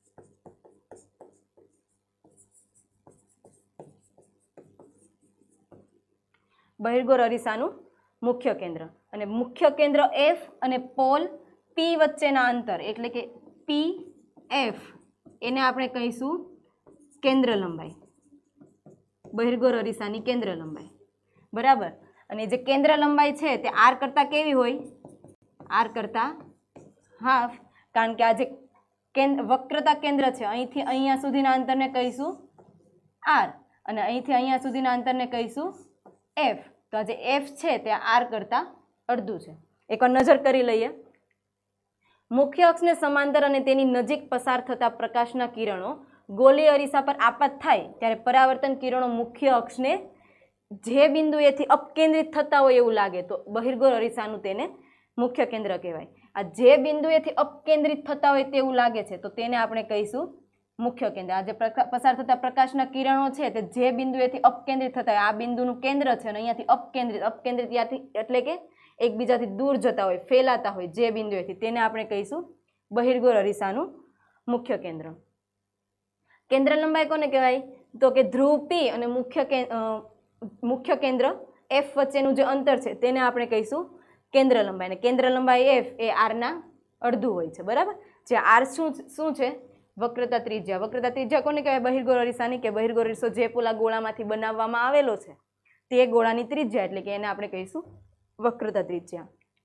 બહિર્ગોળ અરીસાનું મુખ્ય કેન્દ્ર. અને મુખ્ય કેન્દ્ર એફ અને પોલ પી વચ્ચેના અંતર એટલે કે પી એફ એને આપણે કહીશું કેન્દ્ર લંબાઈ, બહિર્ગોળ અરીસાની કેન્દ્ર લંબાઈ, બરાબર. અને જે કેન્દ્ર લંબાઈ છે તે આર કરતાં કેવી હોય? આર કરતાં હાફ, કારણ કે આ જે કેન્દ્ર વક્રતા કેન્દ્ર છે અહીંથી અહીંયા સુધીના અંતરને કહીશું આર, અને અહીંથી અહીંયા સુધીના અંતરને કહીશું એફ. તો આ જે એફ છે તે આર કરતાં અડધું છે. એકવાર નજર કરી લઈએ. મુખ્ય અક્ષને સમાંતર અને તેની નજીક પસાર થતા પ્રકાશના કિરણો ગોલીય અરીસા પર આપાત થાય ત્યારે પરાવર્તન કિરણો મુખ્ય અક્ષને જે બિંદુએથી અપકેન્દ્રિત થતા હોય એવું લાગે તો બહિર્ગોળ અરીસાનું તેને મુખ્ય કેન્દ્ર કહેવાય. આ જે બિંદુએથી અપકેન્દ્રિત થતા હોય તેવું લાગે છે તો તેને આપણે કહીશું મુખ્ય કેન્દ્ર. આ જે પસાર થતા પ્રકાશના કિરણો છે તે જે બિંદુએથી અપકેન્દ્રિત થતા હોય, આ બિંદુનું કેન્દ્ર છે અને અહીંયાથી અપકેન્દ્રિત અપકેન્દ્રિત ત્યાંથી એટલે કે એકબીજાથી દૂર જતા હોય, ફેલાતા હોય જે બિંદુએથી, તેને આપણે કહીશું બહિર્ગોળ અરીસાનું મુખ્ય કેન્દ્ર. કેન્દ્ર લંબાઈ કોને કહેવાય? તો કે ધ્રુવ પી અને મુખ્ય મુખ્ય કેન્દ્ર એફ વચ્ચેનું જે અંતર છે તેને આપણે કહીશું કેન્દ્ર લંબાઈ. અને કેન્દ્ર લંબાઈ એફ એ આરના અડધું હોય છે, બરાબર. જે આર શું શું છે? વક્રતા ત્રિજ્યા. વક્રતા ત્રિજ્યા કોને કહેવાય? બહિર્ગોળ અરીસાની. કે બહિર્ગોળ અરીસો જે પોલા ગોળામાંથી બનાવવામાં આવેલો છે તે ગોળાની ત્રિજ્યા, એટલે કે એને આપણે કહીશું વક્રતા ત્રિજ્યા.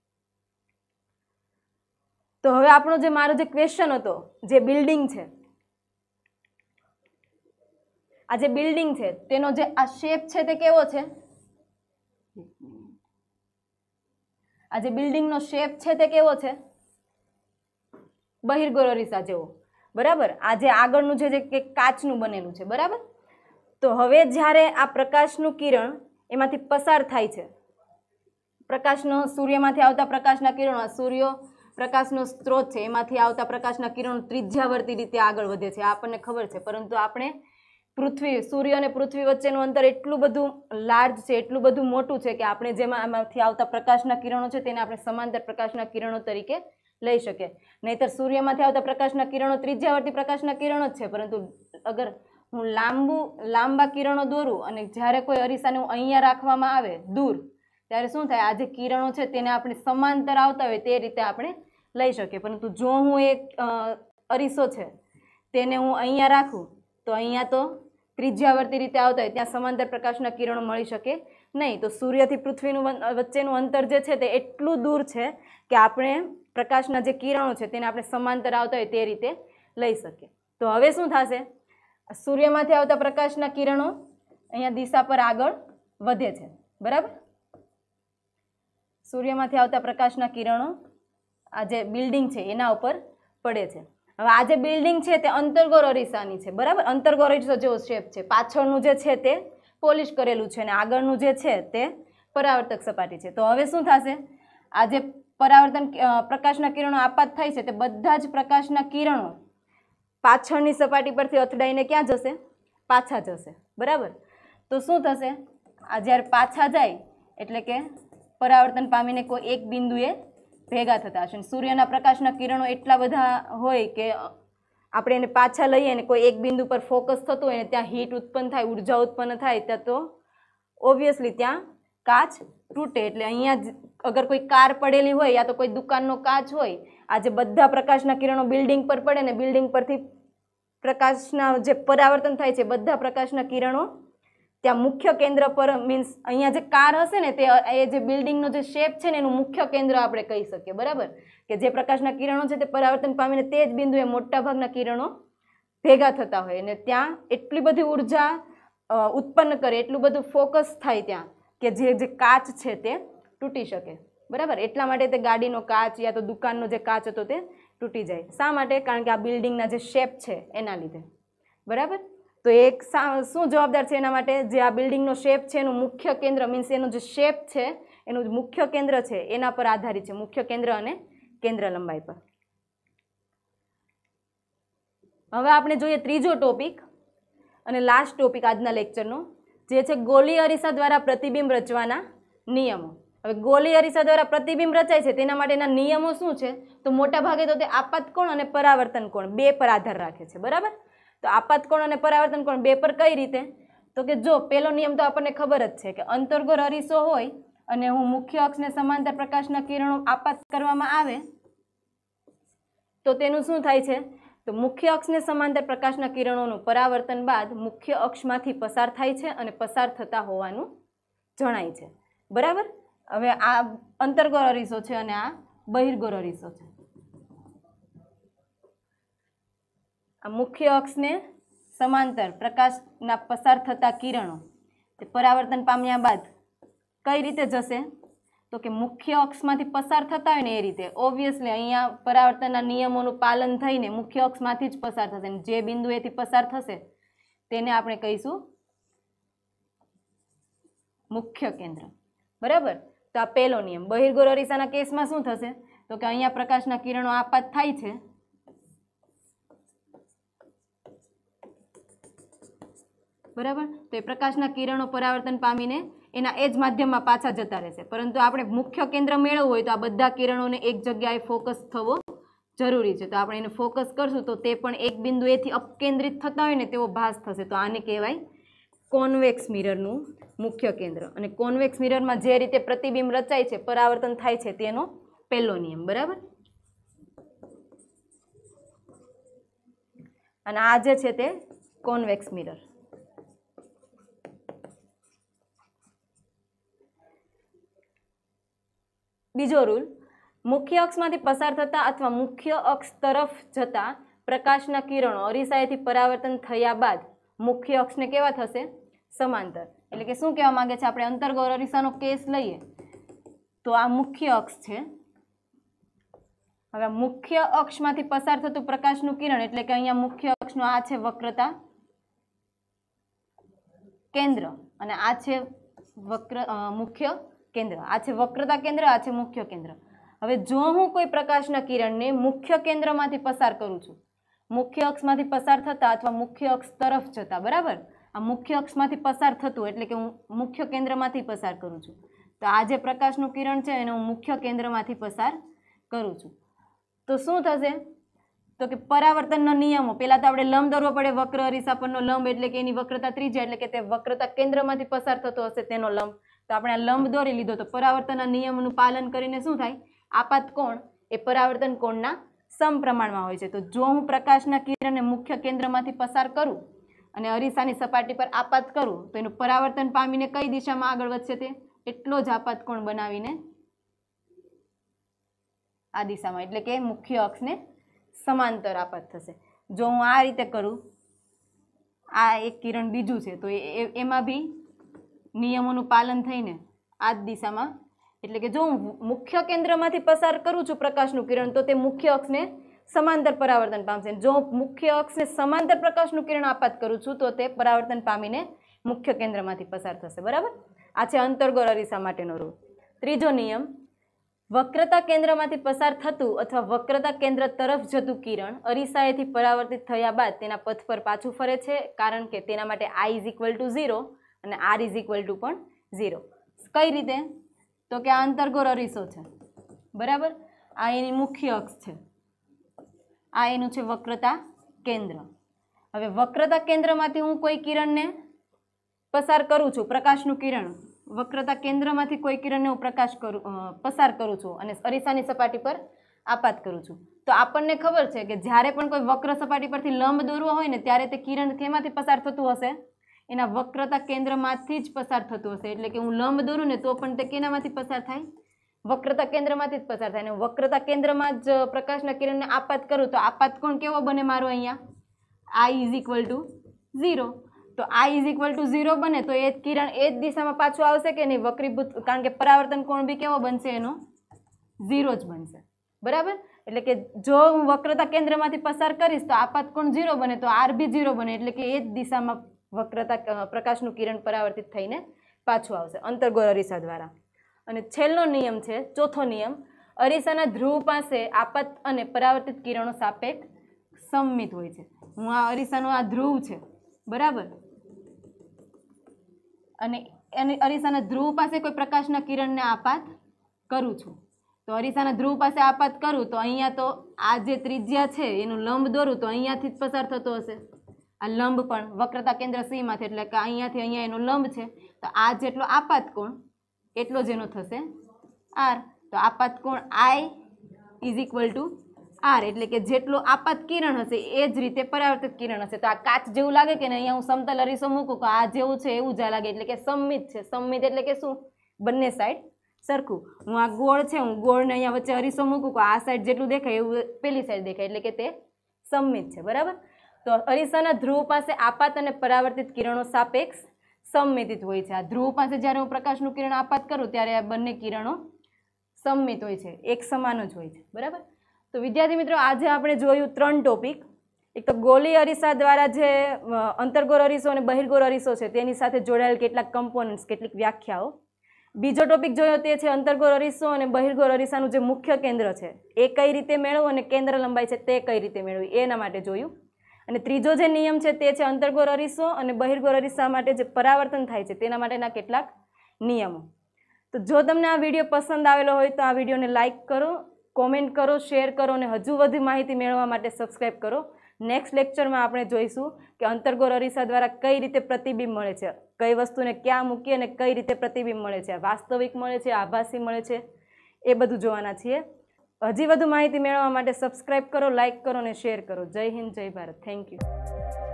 તો હવે આપણો જે મારો જે ક્વેશ્ચન હતો, જે બિલ્ડિંગ છે, આ જે બિલ્ડિંગ છે તેનો જે આ શેપ છે તે કેવો છે? આ જે બિલ્ડિંગનો શેપ છે તે કેવો છે? બહિર્ગોળ અરીસા જેવો, બરાબર. આ જે આગળનું છે જે કાચનું બનેલું છે, બરાબર. તો હવે જ્યારે આ પ્રકાશનું કિરણ એમાંથી પસાર થાય છે, પ્રકાશનો સૂર્યમાંથી આવતા પ્રકાશના કિરણો, સૂર્ય પ્રકાશનો સ્ત્રોત છે, એમાંથી આવતા પ્રકાશના કિરણો ત્રિજ્યાવર્તી રીતે આગળ વધે છે, આપણને ખબર છે. પરંતુ આપણે પૃથ્વી, સૂર્ય અને પૃથ્વી વચ્ચેનું અંતર એટલું બધું લાર્જ છે, એટલું બધું મોટું છે કે આપણે જેમાં આમાંથી આવતા પ્રકાશના કિરણો છે તેને આપણે સમાંતર પ્રકાશના કિરણો તરીકે લઈ શકીએ. નહીતર સૂર્યમાંથી આવતા પ્રકાશના કિરણો ત્રિજ્યાવર્તી પ્રકાશના કિરણો જ છે, પરંતુ અગર હું લાંબુ લાંબા કિરણો દોરું અને જ્યારે કોઈ અરીસાને હું અહીંયા રાખવામાં આવે દૂર, ત્યારે શું થાય? આ જે કિરણો છે તેને આપણે સમાંતર આવતા હોય તે રીતે આપણે લઈ શકીએ. પરંતુ જો હું એક અરીસો છે તેને હું અહીંયા રાખું તો અહીંયા તો ત્રિજ્યાવર્તી રીતે આવતા હોય, ત્યાં સમાંતર પ્રકાશના કિરણો મળી શકે નહીં. તો સૂર્યથી પૃથ્વીનું વચ્ચેનું અંતર જે છે તે એટલું દૂર છે કે આપણે પ્રકાશના જે કિરણો છે તેને આપણે સમાંતર આવતા હોય તે રીતે લઈ શકીએ. તો હવે શું થશે? સૂર્યમાંથી આવતા પ્રકાશના કિરણો અહીંયા દિશા પર આગળ વધે છે, બરાબર. સૂર્યમાંથી આવતા પ્રકાશના કિરણો આ જે બિલ્ડિંગ છે એના ઉપર પડે છે. હવે આ જે બિલ્ડિંગ છે તે અંતર્ગોળ અરીસાની છે, બરાબર. અંતર્ગોળ અરીસો જેવો શેપ છે. પાછળનું જે છે તે પોલિશ કરેલું છે અને આગળનું જે છે તે પરાવર્તક સપાટી છે. તો હવે શું થશે? આ જે પરાવર્તન પ્રકાશના કિરણો આપાત થાય છે તે બધા જ પ્રકાશના કિરણો પાછળની સપાટી પરથી અથડાઈને ક્યાં જશે? પાછા જશે, બરાબર. તો શું થશે? આ જ્યારે પાછા જાય એટલે કે પરાવર્તન પામીને કોઈ એક બિંદુએ ભેગા થતા હશે. સૂર્યના પ્રકાશના કિરણો એટલા બધા હોય કે આપણે એને પાછા લઈએ અને કોઈ એક બિંદુ પર ફોકસ થતું હોય ને ત્યાં હીટ ઉત્પન્ન થાય, ઉર્જા ઉત્પન્ન થાય, ત્યાં તો ઓબ્વિયસલી ત્યાં કાચ તૂટે. એટલે અહીંયા અગર કોઈ કાર પડેલી હોય યા તો કોઈ દુકાનનો કાચ હોય, આ જે બધા પ્રકાશના કિરણો બિલ્ડિંગ પર પડે ને બિલ્ડિંગ પરથી પ્રકાશના જે પરાવર્તન થાય છે બધા પ્રકાશના કિરણો ત્યાં મુખ્ય કેન્દ્ર પર, મીન્સ અહીંયા જે કાર હશે ને તે એ જે બિલ્ડિંગનો જે શેપ છે ને એનું મુખ્ય કેન્દ્ર આપણે કહી શકીએ, બરાબર. કે જે પ્રકાશના કિરણો છે તે પરાવર્તન પામીને તે જ બિંદુએ મોટાભાગના કિરણો ભેગા થતા હોય અને ત્યાં એટલી બધી ઉર્જા ઉત્પન્ન કરે, એટલું બધું ફોકસ થાય ત્યાં કે જે જે કાચ છે તે તૂટી શકે, બરાબર. એટલા માટે તે ગાડીનો કાચ યા તો દુકાનનો જે કાચ હતો તે તૂટી જાય. શા માટે? કારણ કે આ બિલ્ડિંગના જે શેપ છે એના લીધે, બરાબર. તો એક શું જવાબદાર છે એના માટે? જે આ બિલ્ડિંગનો શેપ છે એનું મુખ્ય કેન્દ્ર, મીન્સ એનું જે શેપ છે એનું મુખ્ય કેન્દ્ર છે એના પર આધારિત છે, મુખ્ય કેન્દ્ર અને કેન્દ્ર લંબાઈ પર. હવે આપણે જોઈએ ત્રીજો ટોપિક અને લાસ્ટ ટોપિક આજના લેક્ચરનો, જે છે ગોલીય અરીસા દ્વારા પ્રતિબિંબ રચવાના નિયમો. હવે ગોલીય અરીસા દ્વારા પ્રતિબિંબ રચાય છે તેના માટેના નિયમો શું છે? તો મોટા ભાગે તો તે આપાત કોણ અને પરાવર્તન કોણ બે પર આધાર રાખે છે, બરાબર. તો આપાત કોણ અને પરાવર્તન કોણ બે પર કઈ રીતે? તો કે જો પહેલો નિયમ તો આપણને ખબર જ છે કે અંતર્ગોળ અરીસો હોય અને હું મુખ્ય અક્ષને સમાંતર પ્રકાશના કિરણો આપાત કરવામાં આવે તો તેનું શું થાય છે? તો મુખ્ય અક્ષને સમાંતર પ્રકાશના કિરણોનું પરાવર્તન બાદ મુખ્ય અક્ષમાંથી પસાર થાય છે અને પસાર થતા હોવાનું જણાય છે, બરાબર. હવે આ અંતર્ગોળ અરીસો છે અને આ બહિર્ગોળ અરીસો છે. આ મુખ્ય અક્ષને સમાંતર પ્રકાશના પસાર થતા કિરણો તે પરાવર્તન પામ્યા બાદ કઈ રીતે જશે? તો કે મુખ્ય અક્ષમાંથી પસાર થતા હોય ને એ રીતે. ઓબ્વિયસલી અહીંયા પરાવર્તનના નિયમોનું પાલન થઈને મુખ્ય અક્ષમાંથી જ પસાર થશે અને જે બિંદુએથી પસાર થશે તેને આપણે કહીશું મુખ્ય કેન્દ્ર, બરાબર. તો આ પહેલો નિયમ. બહિર્ગોળ અરીસાના કેસમાં શું થશે? તો કે અહીંયા પ્રકાશના કિરણો આપાત થાય છે, બરાબર. તો એ પ્રકાશના કિરણો પરાવર્તન પામીને એના એ જ માધ્યમમાં પાછા જતા રહેશે. પરંતુ આપણે મુખ્ય કેન્દ્ર મેળવવું હોય તો આ બધા કિરણોને એક જગ્યાએ ફોકસ થવો જરૂરી છે. તો આપણે એને ફોકસ કરશું તો તે પણ એક બિંદુએથી અપકેન્દ્રિત થતા હોય ને તેવો ભાસ થશે. તો આને કહેવાય કોન્વેક્સ મિરરનું મુખ્ય કેન્દ્ર. અને કોન્વેક્સ મિરરમાં જે રીતે પ્રતિબિંબ રચાય છે, પરાવર્તન થાય છે તેનો પહેલો નિયમ, બરાબર. અને આ જે છે તે કોન્વેક્સ મિરર. બીજો રૂલ, મુખ્ય અક્ષમાંથી પસાર થતા અથવા મુખ્ય અક્ષ તરફ જતા પ્રકાશના કિરણો અરીસાએથી પરાવર્તન થયા બાદ મુખ્ય અક્ષને કેવા થશે? સમાંતર. એટલે કે શું કહેવા માંગે છે આપણે અંતર્ગોળ અરીસાનો કેસ લઈએ તો આ મુખ્ય અક્ષ છે. હવે મુખ્ય અક્ષમાંથી પસાર થતું પ્રકાશનું કિરણ એટલે કે અહીંયા મુખ્ય અક્ષનો આ છે વક્રતા કેન્દ્ર અને આ છે વક્ર મુખ્ય કેન્દ્ર. આ છે વક્રતા કેન્દ્ર, આ છે મુખ્ય કેન્દ્ર. હવે જો હું કોઈ પ્રકાશના કિરણને મુખ્ય કેન્દ્રમાંથી પસાર કરું છું, મુખ્ય અક્ષમાંથી પસાર થતા અથવા મુખ્ય અક્ષ તરફ જતા, બરાબર, આ મુખ્ય અક્ષમાંથી પસાર થતું એટલે કે હું મુખ્ય કેન્દ્રમાંથી પસાર કરું છું, તો આ જે પ્રકાશનું કિરણ છે એને હું મુખ્ય કેન્દ્રમાંથી પસાર કરું છું તો શું થશે તો કે પરાવર્તનના નિયમો, પહેલા તો આપણે લંબ દોરવો પડે, વક્ર અરીસા પરનો લંબ એટલે કે એની વક્રતા ત્રિજ્યા એટલે કે તે વક્રતા કેન્દ્રમાંથી પસાર થતો હશે તેનો લંબ. તો આપણે આ લંબ દોરી લીધો તો પરાવર્તનના નિયમનું પાલન કરીને શું થાય, આપાત કોણ એ પરાવર્તન કોણના સમપ્રમાણમાં હોય છે. તો જો હું પ્રકાશના કિરણને મુખ્ય કેન્દ્રમાંથી પસાર કરું અને અરીસાની સપાટી પર આપાત કરું તો એનું પરાવર્તન પામીને કઈ દિશામાં આગળ વધશે તે એટલો જ આપાત કોણ બનાવીને આ દિશામાં એટલે કે મુખ્ય અક્ષને સમાંતર આપાત થશે. જો હું આ રીતે કરું, આ એક કિરણ બીજું છે તો એમાં બી નિયમોનું પાલન થઈને આ જ દિશામાં એટલે કે જો હું મુખ્ય કેન્દ્રમાંથી પસાર કરું છું પ્રકાશનું કિરણ તો તે મુખ્ય અક્ષને સમાંતર પરાવર્તન પામશે. જો મુખ્ય અક્ષને સમાંતર પ્રકાશનું કિરણ આપાત કરું છું તો તે પરાવર્તન પામીને મુખ્ય કેન્દ્રમાંથી પસાર થશે. બરાબર, આ છે અંતર્ગોળ અરીસા માટેનો રૂલ. ત્રીજો નિયમ, વક્રતા કેન્દ્રમાંથી પસાર થતું અથવા વક્રતા કેન્દ્ર તરફ જતું કિરણ અરીસાએથી પરાવર્તિત થયા બાદ તેના પથ પર પાછું ફરે છે, કારણ કે તેના માટે i is equal to zero અને આર ઇઝ ઇક્વલ ટુ પણ ઝીરો. કઈ રીતે તો કે આ અંતર્ગોળ અરીસો છે, બરાબર, આ એની મુખ્ય અક્ષ છે, આ એનું છે વક્રતા કેન્દ્ર. હવે વક્રતા કેન્દ્રમાંથી હું કોઈ કિરણને પસાર કરું છું, પ્રકાશનું કિરણ વક્રતા કેન્દ્રમાંથી કોઈ કિરણને હું પ્રકાશ કરું પસાર કરું છું અને અરીસાની સપાટી પર આપાત કરું છું તો આપણને ખબર છે કે જ્યારે પણ કોઈ વક્ર સપાટી પરથી લંબ દોરવો હોય ને ત્યારે તે કિરણ કેમાંથી પસાર થતું હશે, એના વક્રતા કેન્દ્રમાંથી જ પસાર થતું હશે. એટલે કે હું લંબ દોરું ને તો પણ તે કેનામાંથી પસાર થાય, વક્રતા કેન્દ્રમાંથી જ પસાર થાય. અને વક્રતા કેન્દ્રમાં જ પ્રકાશના કિરણને આપાત કરું તો આપાત કોણ કેવો બને મારો અહીંયા, i is equal to zero. તો i is equal to zero બને તો એ કિરણ એ જ દિશામાં પાછું આવશે કે નહીં, વક્રીભૂત, કારણ કે પરાવર્તન કોણ બી કેવો બનશે, એનો ઝીરો જ બનશે. બરાબર, એટલે કે જો હું વક્રતા કેન્દ્રમાંથી પસાર કરીશ તો આપાત કોણ ઝીરો બને તો આર બી ઝીરો બને, એટલે કે એ જ દિશામાં વક્રતા પ્રકાશનું કિરણ પરાવર્તિત થઈને પાછું આવશે અંતર્ગોળ અરીસા દ્વારા. અને છેલ્લો નિયમ છે ચોથો નિયમ, અરીસાના ધ્રુવ પાસે આપાત અને પરાવર્તિત કિરણો સાપેક્ષ સમમિત હોય છે. હું આ અરીસાનો આ ધ્રુવ છે, બરાબર, અને અને અરીસાના ધ્રુવ પાસે કોઈ પ્રકાશના કિરણને આપાત કરું છું તો અરીસાના ધ્રુવ પાસે આપાત કરું તો અહીંયા તો આ જે ત્રિજ્યા છે એનું લંબ દોરું તો અહીંયાથી જ પસાર થતો હશે. આ લંબ પણ વક્રતા કેન્દ્ર સી માંથી એટલે કે અહીંયાથી અહીંયા એનો લંબ છે તો આ જેટલો આપાત કોણ એટલો જ એનો થશે આર. તો આપાત કોણ i is equal to r, એટલે કે જેટલો આપાત કિરણ હશે એ જ રીતે પરાવર્તિત કિરણ હશે. તો આ કાચ જેવું લાગે કે ને, અહીંયા હું સમતલ અરીસો મૂકું કે આ જેવું છે એવું જ લાગે, એટલે કે સમમિત છે. સમમિત એટલે કે શું, બંને સાઈડ સરખું. હું આ ગોળ છે, હું ગોળને અહીંયા વચ્ચે અરીસો મૂકું કે આ સાઈડ જેટલું દેખાય એવું પેલી સાઈડ દેખાય, એટલે કે તે સમમિત છે. બરાબર, તો અરીસાના ધ્રુવ પાસે આપાત અને પરાવર્તિત કિરણો સાપેક્ષ સમમિત હોય છે. આ ધ્રુવ પાસે જ્યારે હું પ્રકાશનું કિરણ આપાત કરું ત્યારે આ બંને કિરણો સમમિત હોય છે, એક સમાન જ હોય છે. બરાબર, તો વિદ્યાર્થી મિત્રો આજે આપણે જોયું ત્રણ ટોપિક. એક તો ગોળી અરીસા દ્વારા જે અંતર્ગોળ અરીસો અને બહિર્ગોળ અરીસો છે તેની સાથે જોડાયેલ કેટલાક કમ્પોનન્ટ્સ, કેટલીક વ્યાખ્યાઓ. બીજો ટોપિક જોયો તે છે અંતર્ગોળ અરીસો અને બહિર્ગોળ અરીસાનું જે મુખ્ય કેન્દ્ર છે એ કઈ રીતે મેળવવું અને કેન્દ્ર લંબાઈ છે તે કઈ રીતે મેળવવી એના માટે જોયું. અને ત્રીજો જે નિયમ છે તે છે અંતર્ગોળ અરીસો અને બહિર્ગોળ અરીસા માટે જે પરાવર્તન થાય છે તેના માટેના કેટલાક નિયમો. તો જો તમને આ વિડીયો પસંદ આવેલો હોય તો આ વિડીયોને લાઇક કરો, કોમેન્ટ કરો, શેર કરો અને હજુ વધુ માહિતી મેળવવા માટે સબસ્ક્રાઈબ કરો. નેક્સ્ટ લેક્ચરમાં આપણે જોઈશું કે અંતર્ગોળ અરીસા દ્વારા કઈ રીતે પ્રતિબિંબ મળે છે, કઈ વસ્તુને ક્યાં મૂકી અને કઈ રીતે પ્રતિબિંબ મળે છે, વાસ્તવિક મળે છે, આભાસી મળે છે, એ બધું જોવાના છીએ. હજી વધુ માહિતી મેળવવા માટે સબસ્ક્રાઈબ કરો, લાઇક કરો અને શેર કરો. જય હિન્દ, જય ભારત. Thank you.